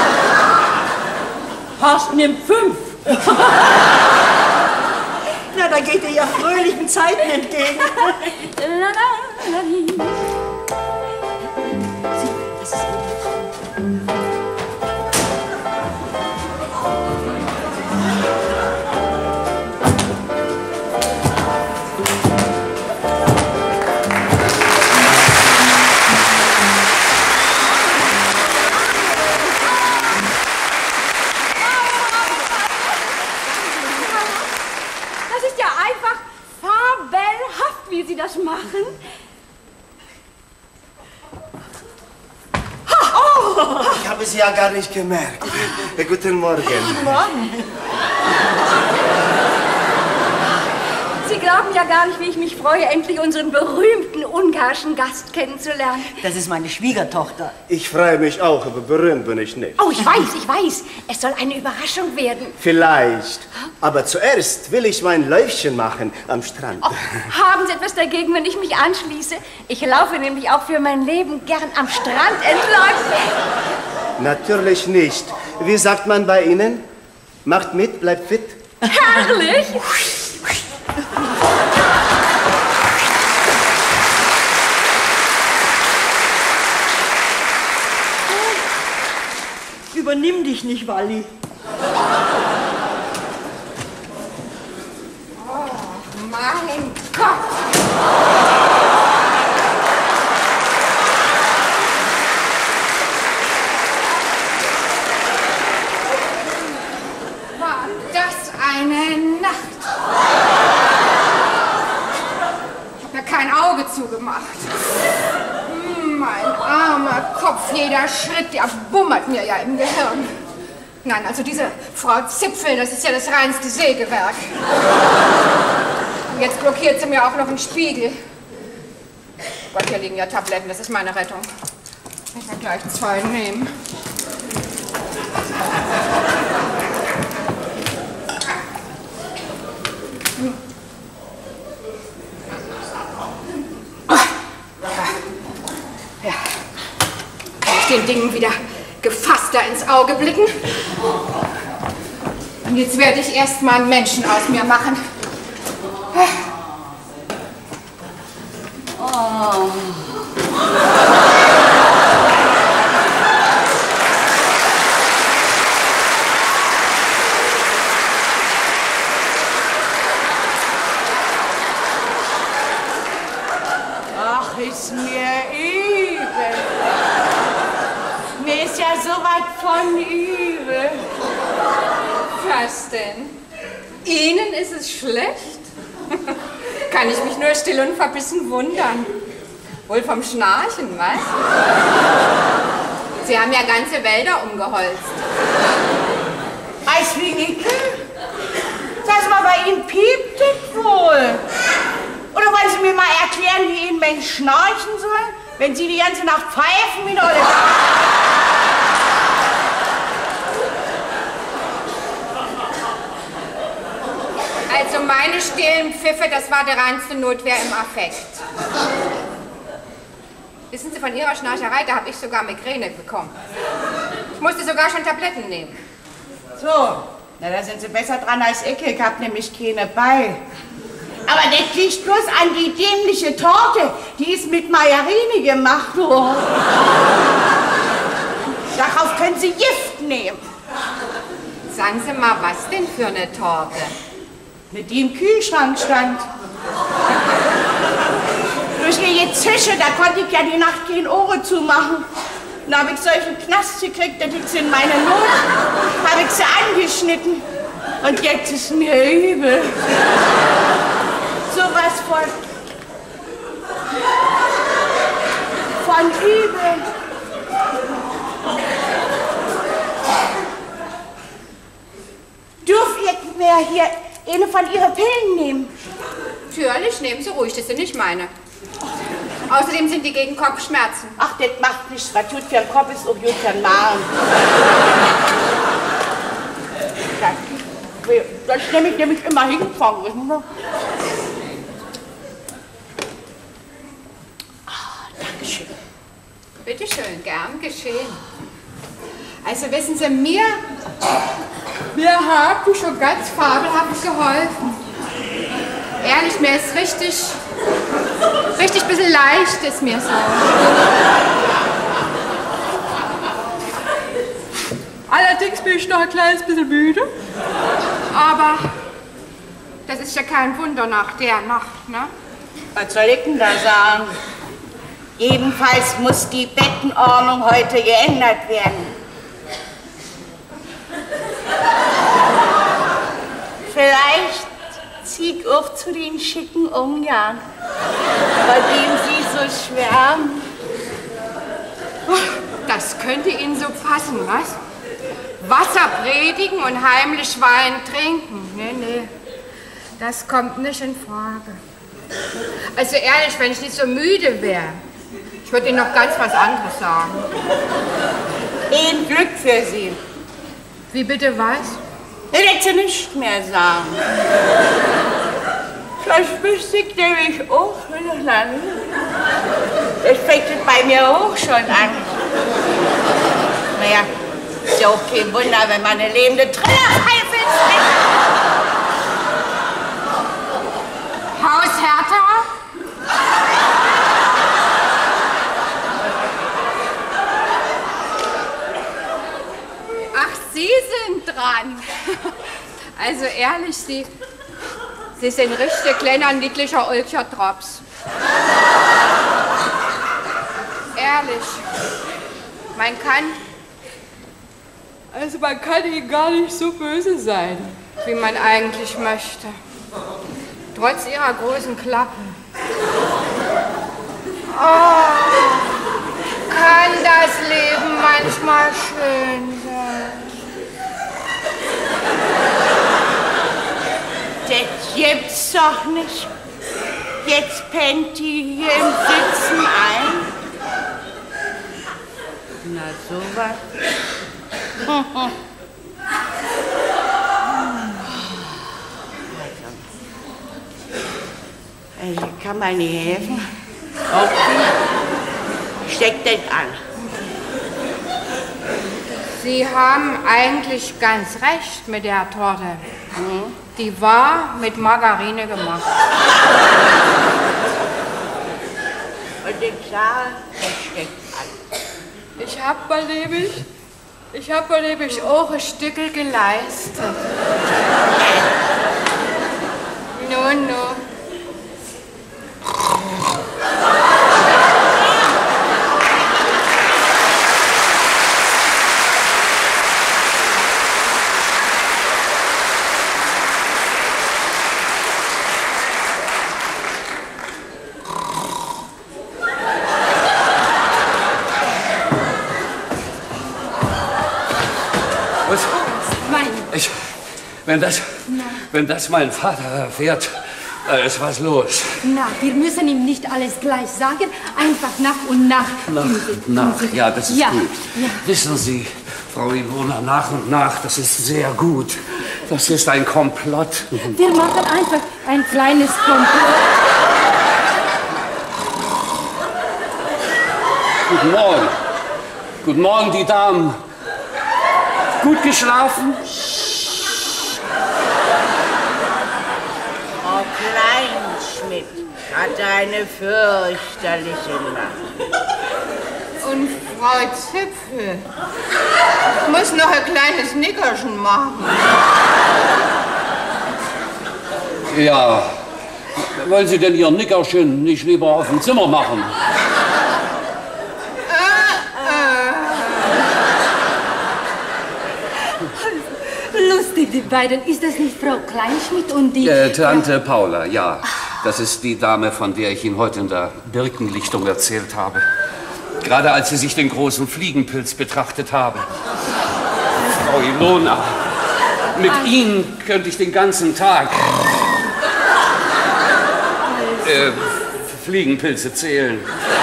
Horst nimmt fünf. Na, da geht er ja fröhlichen Zeiten entgegen. Das ist wie Sie das machen? Oh, ich habe es ja gar nicht gemerkt. Guten Morgen. Guten Morgen. Sie glauben ja gar nicht, wie ich mich freue, endlich unseren berühmten ungarischen Gast kennenzulernen. Das ist meine Schwiegertochter. Ich freue mich auch, aber berühmt bin ich nicht. Oh, ich weiß, ich weiß. Es soll eine Überraschung werden. Vielleicht. Aber zuerst will ich mein Läufchen machen am Strand. Oh, haben Sie etwas dagegen, wenn ich mich anschließe? Ich laufe nämlich auch für mein Leben gern am Strand entlang. Natürlich nicht. Wie sagt man bei Ihnen? Macht mit, bleibt fit. Herrlich! Übernimm dich nicht, Walli. Oh, mein Gott! War das eine Nacht? Ich habe ja kein Auge zugemacht. Mein armer Kopf, jeder Schritt, der bummert mir ja im Gehirn. Nein, also diese Frau Zipfel, das ist ja das reinste Sägewerk. Und jetzt blockiert sie mir auch noch einen Spiegel. Gott, hier liegen ja Tabletten, das ist meine Rettung. Ich kann gleich zwei nehmen. Hm. Ja, kann ich den Dingen wieder gefasster ins Auge blicken. Und jetzt werde ich erstmal einen Menschen aus mir machen. Oh. Ach, ist mir übel. Mir ist ja so weit von übel. Was denn? Ihnen ist es schlecht? Kann ich mich nur still und verbissen wundern. Wohl vom Schnarchen, was? Sie haben ja ganze Wälder umgeholzt. Eiswinnicke? Sag mal, bei Ihnen piept es wohl. Oder wollen Sie mir mal erklären, wie ein Mensch schnarchen soll, wenn Sie die ganze Nacht pfeifen wie eine Also meine stillen Pfiffe, das war die reinste Notwehr im Affekt. Wissen Sie, von Ihrer Schnarcherei, da habe ich sogar Migräne bekommen. Ich musste sogar schon Tabletten nehmen. So, na, da sind Sie besser dran als ich. Ich hab nämlich keine bei. Aber das liegt bloß an die dämliche Torte. Die ist mit Margarine gemacht. Oh. Darauf können Sie Gift nehmen. Sagen Sie mal, was denn für eine Torte? Mit die im Kühlschrank stand. Durch ihr Gezische, da konnte ich ja die Nacht kein Ohr zumachen. Da habe ich solchen Knast gekriegt, dass ich in meine Not habe ich hat sie angeschnitten. Und jetzt ist mir übel. Sowas von... von übel. Dürft ihr mehr hier eine von ihren Pillen nehmen? Natürlich, nehmen Sie ruhig, das sind nicht meine. Außerdem sind die gegen Kopfschmerzen. Ach, das macht nichts. Was tut für den Kopf, ist auch gut für den Magen. Sonst nehme ich nämlich immer hingefangen, wissen Sie? Ah, Dankeschön. Bitte schön, gern geschehen. Also wissen Sie, mir, mir haben die schon ganz fabelhaft geholfen. Ehrlich, mir ist richtig, richtig ein bisschen leicht ist mir so. Allerdings bin ich noch ein kleines bisschen müde. Aber das ist ja kein Wunder nach der Nacht, ne? Was soll ich denn da sagen? Jedenfalls muss die Bettenordnung heute geändert werden. Vielleicht zieht auf zu den schicken Ungarn, bei dem Sie so schwärmen. Das könnte Ihnen so passen, was? Wasser predigen und heimlich Wein trinken. Nee, nee, das kommt nicht in Frage. Also ehrlich, wenn ich nicht so müde wäre, ich würde Ihnen noch ganz was anderes sagen. Ein Glück für Sie. Wie bitte was? Ich will Sie nicht mehr sagen. Vielleicht müsste ich nämlich auch wieder lang. Das fängt bei mir auch schon an. Naja, ist ja auch kein Wunder, wenn man eine lebende Trillerpfeife ist. Hausherr? Ach, Sie sind dran. Also ehrlich, Sie, Sie sind richtig kleiner, niedlicher, ulcher Drops. Ehrlich, man kann, also man kann Ihnen gar nicht so böse sein, wie man eigentlich möchte. Trotz Ihrer großen Klappen. Oh, kann das Leben manchmal schön sein. Das gibt's doch nicht. Jetzt pennt die hier im Sitzen ein. Na, sowas. Also, kann man nicht helfen. Okay. Steckt das an. Sie haben eigentlich ganz recht mit der Torte. Mhm. Die war mit Margarine gemacht. Und den Saal, der steckt an. Ich hab mal nämlich, ich hab mal nämlich auch ein Stückel geleistet. No, no. Ich, wenn das, wenn das mein Vater erfährt, da ist was los. Na, wir müssen ihm nicht alles gleich sagen, einfach nach und nach. Nach, nach, ja, das ist ja. gut. Ja. Wissen Sie, Frau Ivona, nach und nach, das ist sehr gut. Das ist ein Komplott. Wir machen einfach ein kleines Komplott. Guten Morgen. Guten Morgen, die Damen. Gut geschlafen? Frau Kleinschmidt hat eine fürchterliche Nacht. Und Frau Zipfel muss noch ein kleines Nickerchen machen. Ja. Wollen Sie denn Ihr Nickerchen nicht lieber auf dem Zimmer machen? Lustig, die beiden. Ist das nicht Frau Kleinschmidt und die... Äh, Tante Paula, ja. Das ist die Dame, von der ich Ihnen heute in der Birkenlichtung erzählt habe. Gerade als Sie sich den großen Fliegenpilz betrachtet haben. Frau Ilona, mit Ihnen könnte ich den ganzen Tag äh, Fliegenpilze zählen.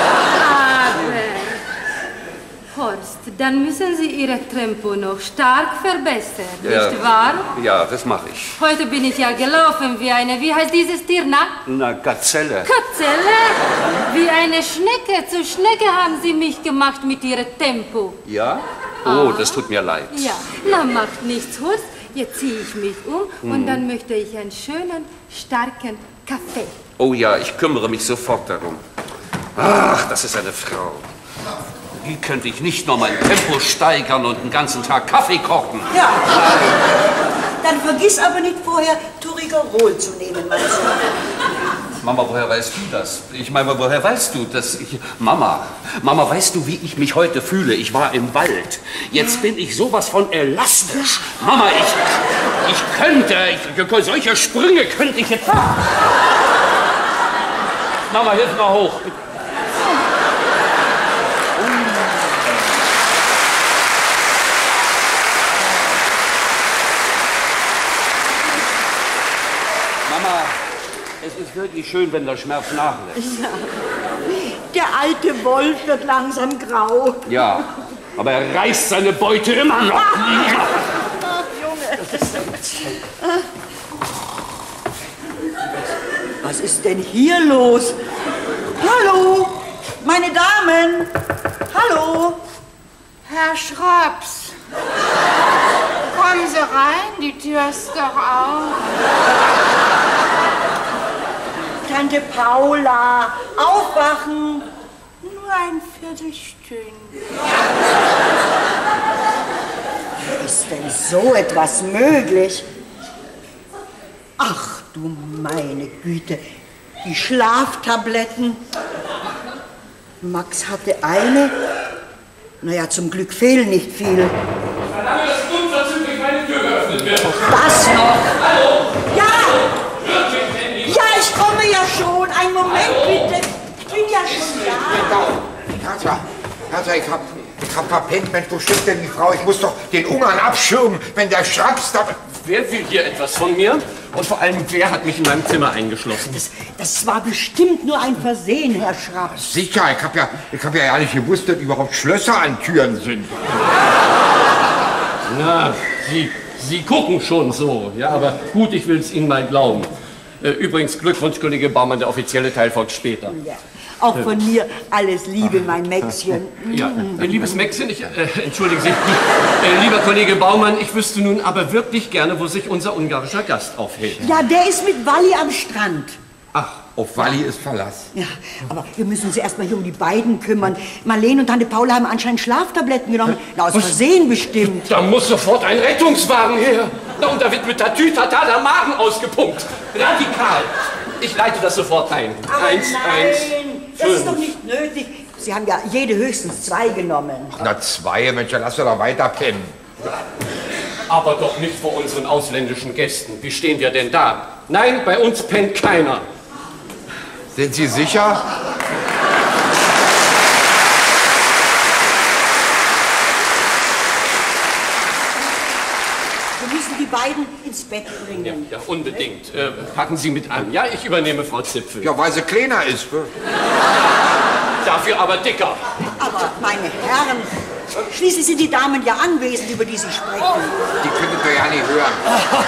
Horst, dann müssen Sie Ihr Tempo noch stark verbessern, Ja. nicht wahr? Ja, das mache ich. Heute bin ich ja gelaufen wie eine, wie heißt dieses Tier, na? Na, Gazelle. Gazelle? Wie eine Schnecke. Zur Schnecke haben Sie mich gemacht mit Ihrem Tempo. Ja? Oh, das tut mir leid. Ja, na macht nichts, Horst. Jetzt ziehe ich mich um und Mhm. dann möchte ich einen schönen, starken Kaffee. Oh ja, ich kümmere mich sofort darum. Ach, das ist eine Frau. Wie könnte ich nicht noch mein Tempo steigern und den ganzen Tag Kaffee kochen? Ja. Dann vergiss aber nicht vorher Turigorol zu nehmen, mein Sohn. Mama, woher weißt du das? Ich meine, woher weißt du, dass ich... Mama, Mama, weißt du, wie ich mich heute fühle? Ich war im Wald. Jetzt bin ich sowas von elastisch. Mama, ich... Ich könnte... Ich, solche Sprünge könnte ich jetzt... Mama, hilf mal hoch. Mama, es ist wirklich schön, wenn der Schmerz nachlässt. Ja. Der alte Wolf wird langsam grau. Ja, aber er reißt seine Beute immer noch. Ach, Junge. Was ist denn hier los? Hallo, meine Damen. Hallo. Herr Schraps, kommen Sie rein, die Tür ist doch auf. Tante Paula, aufwachen. Nur ein Viertelstündchen. Ist denn so etwas möglich? Ach du meine Güte, die Schlaftabletten. Max hatte eine. Naja, zum Glück fehlen nicht viel. Verlange, dass unverzüglich meine Tür geöffnet wird. Das noch. Hallo! Ja! Ja, ich komme ja schon. Einen Moment bitte. Ich bin ja schon da. Hertha, Hertha, ich hab, ich hab verpennt. Mensch, wo steht denn die Frau? Ich muss doch den Ungarn abschirmen, wenn der Schraps da... Wer will hier etwas von mir? Und vor allem, wer hat mich in meinem Zimmer eingeschlossen? Das, das war bestimmt nur ein Versehen, Herr Schraps. Sicher, ich hab ja, ich hab ja gar nicht gewusst, dass überhaupt Schlösser an Türen sind. Na, Sie, Sie gucken schon so. Ja, aber gut, ich will es Ihnen mal glauben. Äh, Übrigens, Glückwunsch, Kollege Baumann, der offizielle Teil folgt später. Ja. Auch von mir alles Liebe, mein Maxchen. Ja, äh, liebes Maxchen, ich, äh, entschuldigen Sie, äh, lieber Kollege Baumann, ich wüsste nun aber wirklich gerne, wo sich unser ungarischer Gast aufhält. Ja, der ist mit Walli am Strand. Ach, auf Walli ist Verlass. Ja, aber wir müssen uns erst mal hier um die beiden kümmern. Marlene und Tante Paula haben anscheinend Schlaftabletten genommen. Na, aus Versehen bestimmt. Da muss sofort ein Rettungswagen her. Na, und da wird mit Tatütata der Magen ausgepumpt. Radikal. Ich leite das sofort ein. Aber Eins, nein, eins, das fünf. ist doch nicht nötig. Sie haben ja jede höchstens zwei genommen. Na, zwei, Mensch, dann lass doch doch weiter pennen. Aber doch nicht vor unseren ausländischen Gästen. Wie stehen wir denn da? Nein, bei uns pennt keiner. Sind Sie sicher? Wir müssen die beiden ins Bett bringen. Ja, ja unbedingt. Äh, packen Sie mit an. Ja, ich übernehme Frau Zipfel. Ja, weil sie kleiner ist. Dafür aber dicker. Aber, meine Herren, schließlich sind die Damen ja anwesend, über die Sie sprechen. Die könntet ihr ja nicht hören.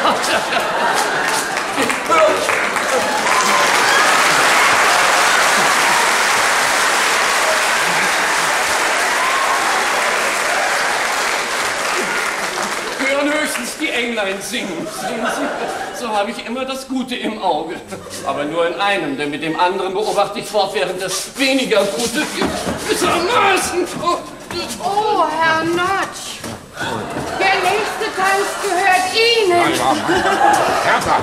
Hören höchstens die Englein singen. Sehen Sie, so habe ich immer das Gute im Auge. Aber nur in einem, denn mit dem anderen beobachte ich fortwährend das weniger Gute. Gewissermaßen. Oh, Herr Notch. Der nächste Tanz gehört Ihnen. Hertha!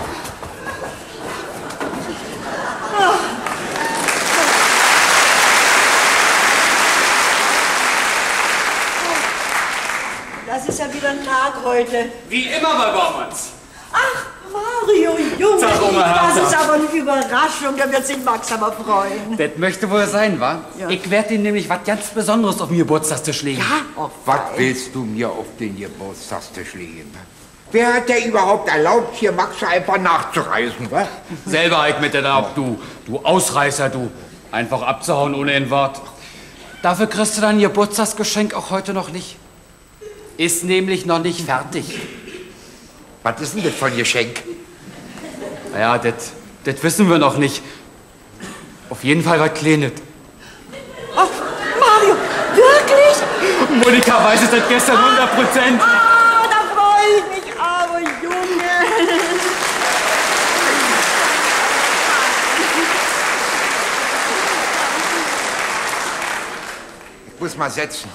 Das ist ja ja wieder ein Tag heute. Wie immer bei Baumanns. Ach, Mario, Junge, Sag, Oma, das ist aber eine Überraschung, da wird sich Max aber freuen. Das möchte wohl sein, wa? Ja. Ich werde ihm nämlich was ganz Besonderes auf den Geburtstagstisch legen. Ja, oh, Was willst du mir auf den Geburtstagstisch legen? Wer hat dir überhaupt erlaubt, hier Max einfach nachzureisen, wa? Selber hab ich mit erlaubt, du. Du Ausreißer, du. Einfach abzuhauen ohne ein Wort. Dafür kriegst du dein Geburtstagsgeschenk auch heute noch nicht. Ist nämlich noch nicht fertig. Was ist denn das für ein Geschenk? Naja, das wissen wir noch nicht. Auf jeden Fall was Kleines. Oh, Mario, wirklich? Monika weiß es seit gestern hundert Prozent. Ah, da freue ich mich aber, Junge. Ich muss mal setzen.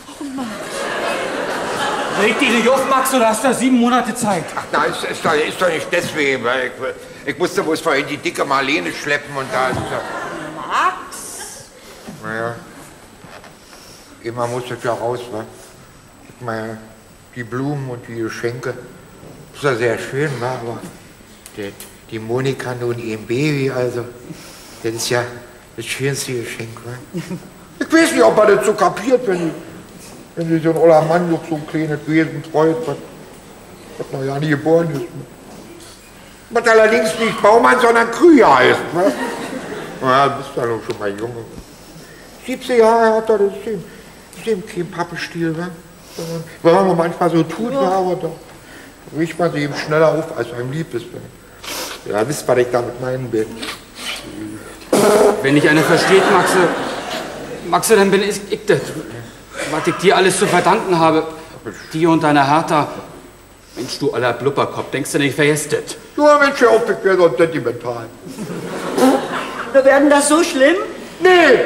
Reg dich nicht auf, Max, oder hast du sieben Monate Zeit? Ach, na, ist, ist, doch, ist doch nicht deswegen. Weil ich, ich musste bloß vorhin die dicke Marlene schleppen und da ist ja... Max? Naja, immer muss das ja raus, wa? Ich meine, die Blumen und die Geschenke, ist ja sehr schön, wa? Aber die, die Monika nun ihrem Baby, also, das ist ja das schönste Geschenk, wa? Ich weiß nicht, ob man das so kapiert, wenn, wenn sich so ein oller Mann durch so ein kleines Wesen freut, was, was noch ja nie geboren ist. Was allerdings nicht Baumann, sondern Krüger heißt. Ne? Na, du bist ja noch schon mal Junge. siebzehn Jahre hat er, das ist ihm, das ist ihm kein Pappenstiel. Ne? Wenn man manchmal so tut, ja. Aber da riecht man sich eben schneller auf, als einem lieb ist. Ne? Ja, wisst, was ich damit meinen will. Wenn nicht einer versteht, Maxe, Maxe, dann bin ich, ich das. Was ich dir alles zu verdanken habe. Dir und deiner Hertha. Mensch, du aller Blubberkopf, denkst du nicht, wer ist das? Ja, Mensch, hör auf, ich wäre so sentimental. Wir werden das so schlimm? Nee!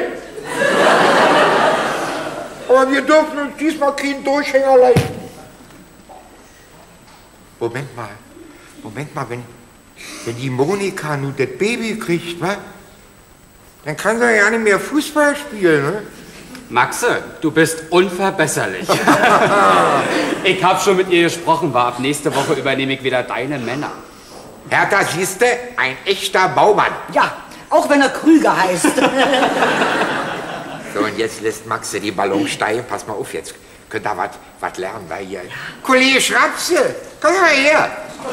Aber wir dürfen uns diesmal keinen Durchhänger leisten. Moment mal, Moment mal, wenn, wenn die Monika nun das Baby kriegt, wa? Dann kann sie ja nicht mehr Fußball spielen, ne? Maxe, du bist unverbesserlich. Ich hab schon mit ihr gesprochen, war ab nächste Woche übernehme ich wieder deine Männer. Hertha, siehste, ein echter Baumann. Ja, auch wenn er Krüger heißt. So, und jetzt lässt Maxe die Ballon steigen. Pass mal auf, jetzt könnt ihr was lernen, weil hier... Kollege Schrapse, komm mal her.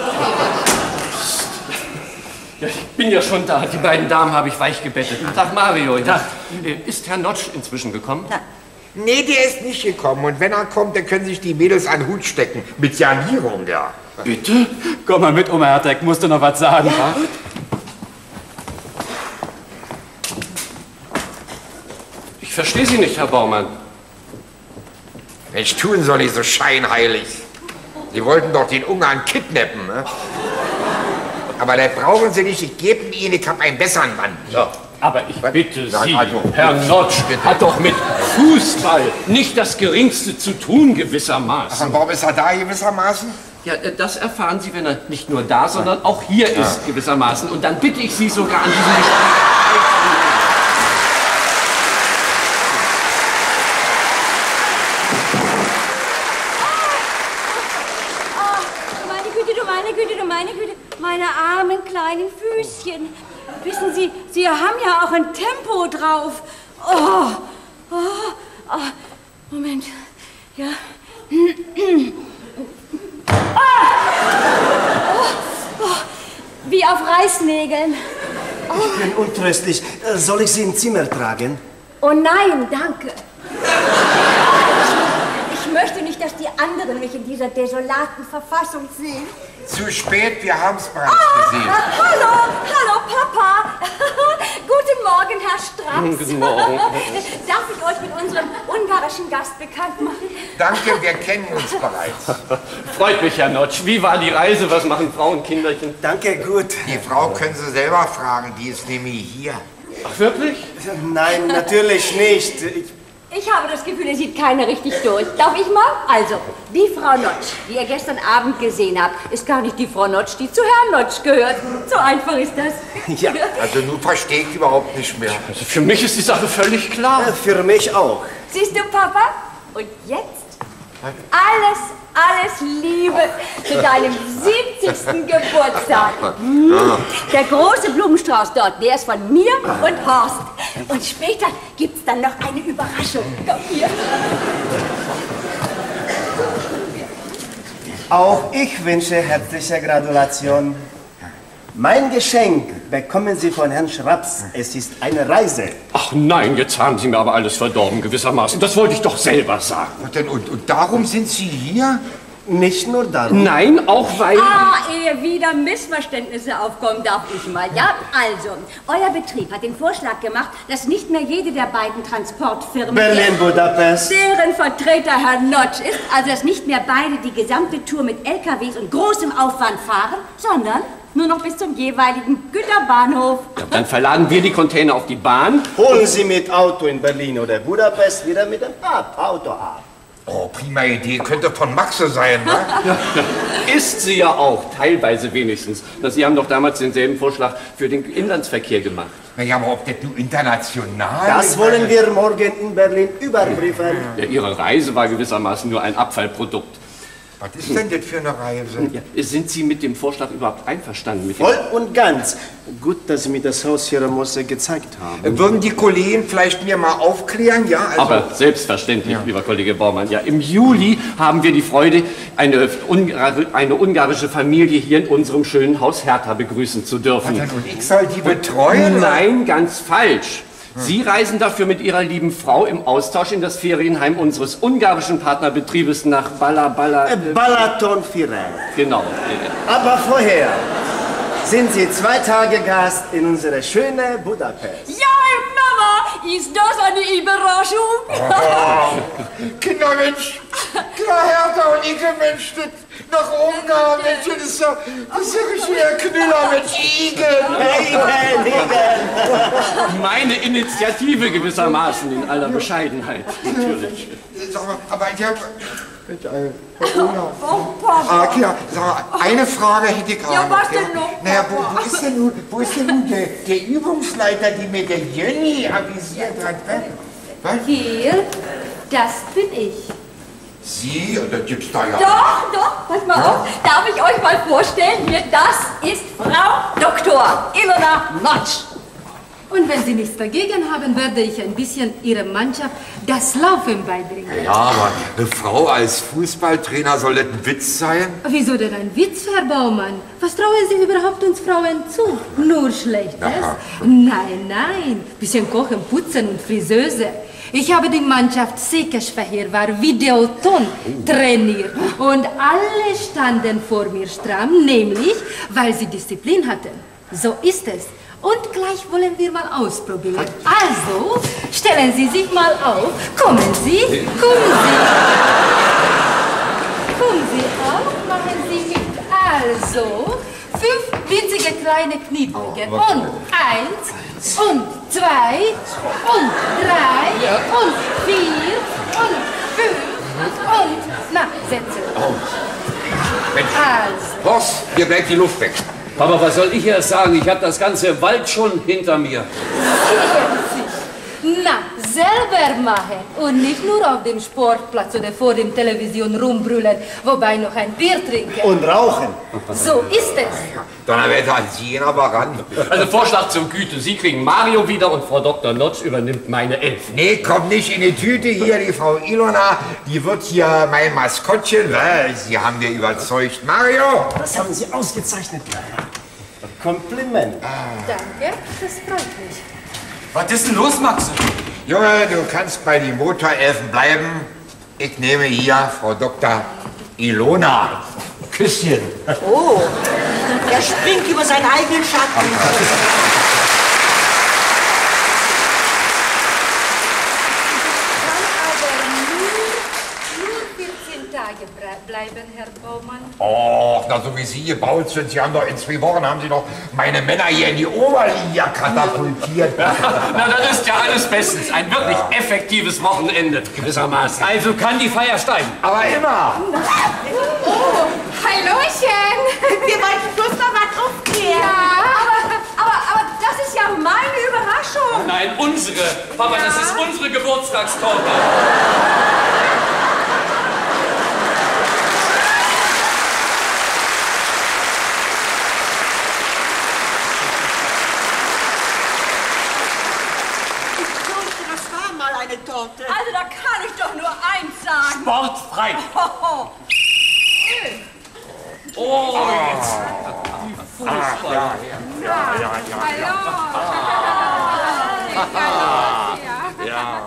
Ja, ich bin ja schon da. Die beiden Damen habe ich weich gebettet. Tag, Mario. Tag. Ist Herr Notsch inzwischen gekommen? Ja. Nee, der ist nicht gekommen. Und wenn er kommt, dann können sich die Mädels an den Hut stecken. Mit Janierung, ja. Bitte? Komm mal mit, Oma Hertha, ich muss dir noch was sagen. Ja, gut. Ich verstehe Sie nicht, Herr Baumann. Mensch, tun soll ich so scheinheilig. Sie wollten doch den Ungarn kidnappen, ne? Aber das brauchen Sie nicht, ich gebe Ihnen, ich habe einen besseren Mann. Ja, aber ich bitte Nein, Sie, also, Herr Notsch hat doch mit Fußball nicht das Geringste zu tun, gewissermaßen. Ach, und warum ist er da gewissermaßen? Ja, das erfahren Sie, wenn er nicht nur da, sondern auch hier ja. ist, gewissermaßen. Und dann bitte ich Sie sogar an diesem Gespräch teilzunehmen. Meine armen kleinen Füßchen. Wissen Sie, Sie haben ja auch ein Tempo drauf. Oh, oh, oh. Moment. Ja. Oh, oh. Wie auf Reißnägeln. Oh. Ich bin untröstlich. Soll ich Sie ins Zimmer tragen? Oh nein, danke. Ich möchte nicht, dass die anderen mich in dieser desolaten Verfassung sehen. Zu spät, wir haben es bereits oh, gesehen. Hallo, hallo Papa. Guten Morgen, Herr Straps. Guten Morgen. Darf ich euch mit unserem ungarischen Gast bekannt machen? Danke, wir kennen uns bereits. Freut mich, Herr Notsch. Wie war die Reise? Was machen Frauen, Kinderchen? Danke, gut. Die Frau können Sie selber fragen, die ist nämlich hier. Ach, wirklich? Nein, natürlich nicht. Ich Ich habe das Gefühl, ihr sieht keiner richtig durch. Darf ich mal? Also, die Frau Notsch, die ihr gestern Abend gesehen habt, ist gar nicht die Frau Notsch, die zu Herrn Notsch gehört. So einfach ist das. Ja, also nun verstehe ich überhaupt nicht mehr. Also für mich ist die Sache völlig klar. Ja, für mich auch. Siehst du, Papa? Und jetzt alles alles Liebe zu deinem siebzigsten Geburtstag. Der große Blumenstrauß dort, der ist von mir und Horst. Und später gibt's dann noch eine Überraschung. Komm hier. Auch ich wünsche herzliche Gratulation. Mein Geschenk bekommen Sie von Herrn Schraps. Es ist eine Reise. Ach nein, jetzt haben Sie mir aber alles verdorben, gewissermaßen. Das wollte ich doch selber sagen. Und, und, und darum sind Sie hier? Nicht nur darum. Nein, auch weil... Ah, ehe wieder Missverständnisse aufkommen, darf ich mal. Ja, also, euer Betrieb hat den Vorschlag gemacht, dass nicht mehr jede der beiden Transportfirmen... Berlin, Budapest. ...deren Vertreter Herr Notch ist, also dass nicht mehr beide die gesamte Tour mit L K Ws und großem Aufwand fahren, sondern nur noch bis zum jeweiligen Güterbahnhof. Ja, dann verladen wir die Container auf die Bahn. Holen Sie mit Auto in Berlin oder Budapest wieder mit dem Auto ab. Oh, prima Idee. Könnte von Maxe sein, ne? Ja, ist sie ja auch, teilweise wenigstens. Sie haben doch damals denselben Vorschlag für den Inlandsverkehr gemacht. Na ja, aber ob das nur international... Das wollen wir morgen in Berlin überprüfen. Ja, Ihre Reise war gewissermaßen nur ein Abfallprodukt. Was ist denn das für eine Reise? Ja, sind Sie mit dem Vorschlag überhaupt einverstanden? Mit Voll und ganz. Gut, dass Sie mir das Haus hier am Mosse gezeigt haben. Würden die Kollegen vielleicht mir mal aufklären, ja? Also aber selbstverständlich, ja. Lieber Kollege Baumann. Ja, im Juli haben wir die Freude, eine, Ungar eine ungarische Familie hier in unserem schönen Haus Hertha begrüßen zu dürfen. Was, und ich soll die betreuen? Nein, ganz falsch. Sie reisen dafür mit Ihrer lieben Frau im Austausch in das Ferienheim unseres ungarischen Partnerbetriebes nach Bala Bala... Äh, Balaton Firen. Genau. Aber vorher sind Sie zwei Tage Gast in unserer schönen Budapest. Ja, Mama, ist das eine Überraschung? Oh, Kindermensch, klar Hertha und ich Mensch, nach Ungarn, Mensch, das ist ja, das ist ja richtig der Knüller mit Igeln. Igeln, Igeln. Meine Initiative gewissermaßen, in aller Bescheidenheit, natürlich. Sag mal, aber ich hab... Oh, Papa. Ah, Kira, sag mal, eine Frage hätte ich auch Ja, noch. was denn noch, Naja, wo, wo ist denn nun, wo ist denn nun der, der Übungsleiter, die mir der Jenny avisiert hat? Was? Hier, das bin ich. Sie? Oder gibt's da ja... Doch, doch, pass mal auf. Darf ich euch mal vorstellen? Hier, das ist Frau Doktor Ilona Notch. Und wenn Sie nichts dagegen haben, werde ich ein bisschen Ihrer Mannschaft das Laufen beibringen. Ja, aber eine Frau als Fußballtrainer, soll das ein Witz sein? Wieso denn ein Witz, Herr Baumann? Was trauen Sie überhaupt uns Frauen zu? Nur Schlechtes? Aha. Nein, nein. Bisschen kochen, putzen und Friseuse. Ich habe die Mannschaft Sekesfehér war Videoton trainiert. Und alle standen vor mir stramm, nämlich, weil sie Disziplin hatten. So ist es. Und gleich wollen wir mal ausprobieren. Also, stellen Sie sich mal auf. Kommen Sie, kommen Sie. Kommen Sie auf, machen Sie mit. Also, fünf winzige kleine Kniebeugen. Und eins, und zwei, und drei, und vier, und fünf, und... Na, setzen. Mensch, Also. Horst, hier bleibt die Luft weg. Papa, was soll ich jetzt sagen? Ich habe das ganze Wald schon hinter mir. Na, selber machen und nicht nur auf dem Sportplatz oder vor dem Television rumbrüllen, wobei noch ein Bier trinken. Und rauchen. So ist es. Donnerwetter, Sie gehen aber ran. Also Vorschlag zur Güte. Sie kriegen Mario wieder und Frau Doktor Notch übernimmt meine Elf. Nee, kommt nicht in die Tüte hier, die Frau Ilona, die wird hier mein Maskottchen, weil Sie haben mir überzeugt. Mario! Das haben Sie ausgezeichnet. Kompliment. Danke, das freut mich. Was ist denn los, Max? Junge, du kannst bei den Motorelfen bleiben. Ich nehme hier Frau Doktor Ilona. Küsschen. Oh, er springt über seinen eigenen Schatten. Tage bleiben, Herr Baumann? Och, na so wie Sie gebaut sind, Sie haben doch in zwei Wochen haben Sie doch meine Männer hier in die Oberliga katapultiert. Na, das ist ja alles bestens. Ein wirklich ja. effektives Wochenende, gewissermaßen. Also kann die Feier steigen. Aber immer. Oh, Hallöchen. Wir wollten bloß noch was aufklären. Ja, aber, aber, aber das ist ja meine Überraschung. Nein, unsere. Papa, ja. Das ist unsere Geburtstagstorte. Zeit. Oh, jetzt. Die Fußball. Ja, ja, ja, ja. Hallo. Ja.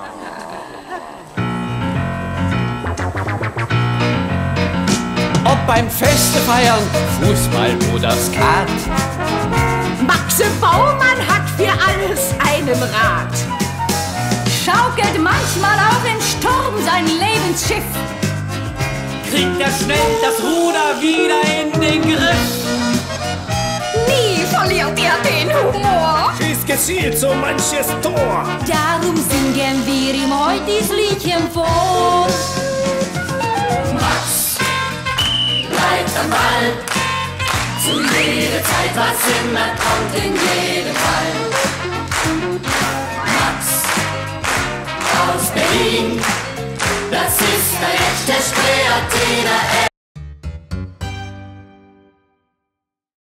Ob beim Feste feiern, Fußball oder Skat. Maxe Baumann hat für alles einen Rat. Schaukelt manchmal auch im Sturm sein Lebensschiff. Kriegt er schnell das Ruder wieder in den Griff. Nie verliert er den Humor. Schießt gezielt so manches Tor. Darum singen wir ihm heute das Liedchen vor. Max bleibt am Ball, zu jeder Zeit, was immer kommt, in jedem Fall. Max aus Berlin, das ist ein echter Spreeathener.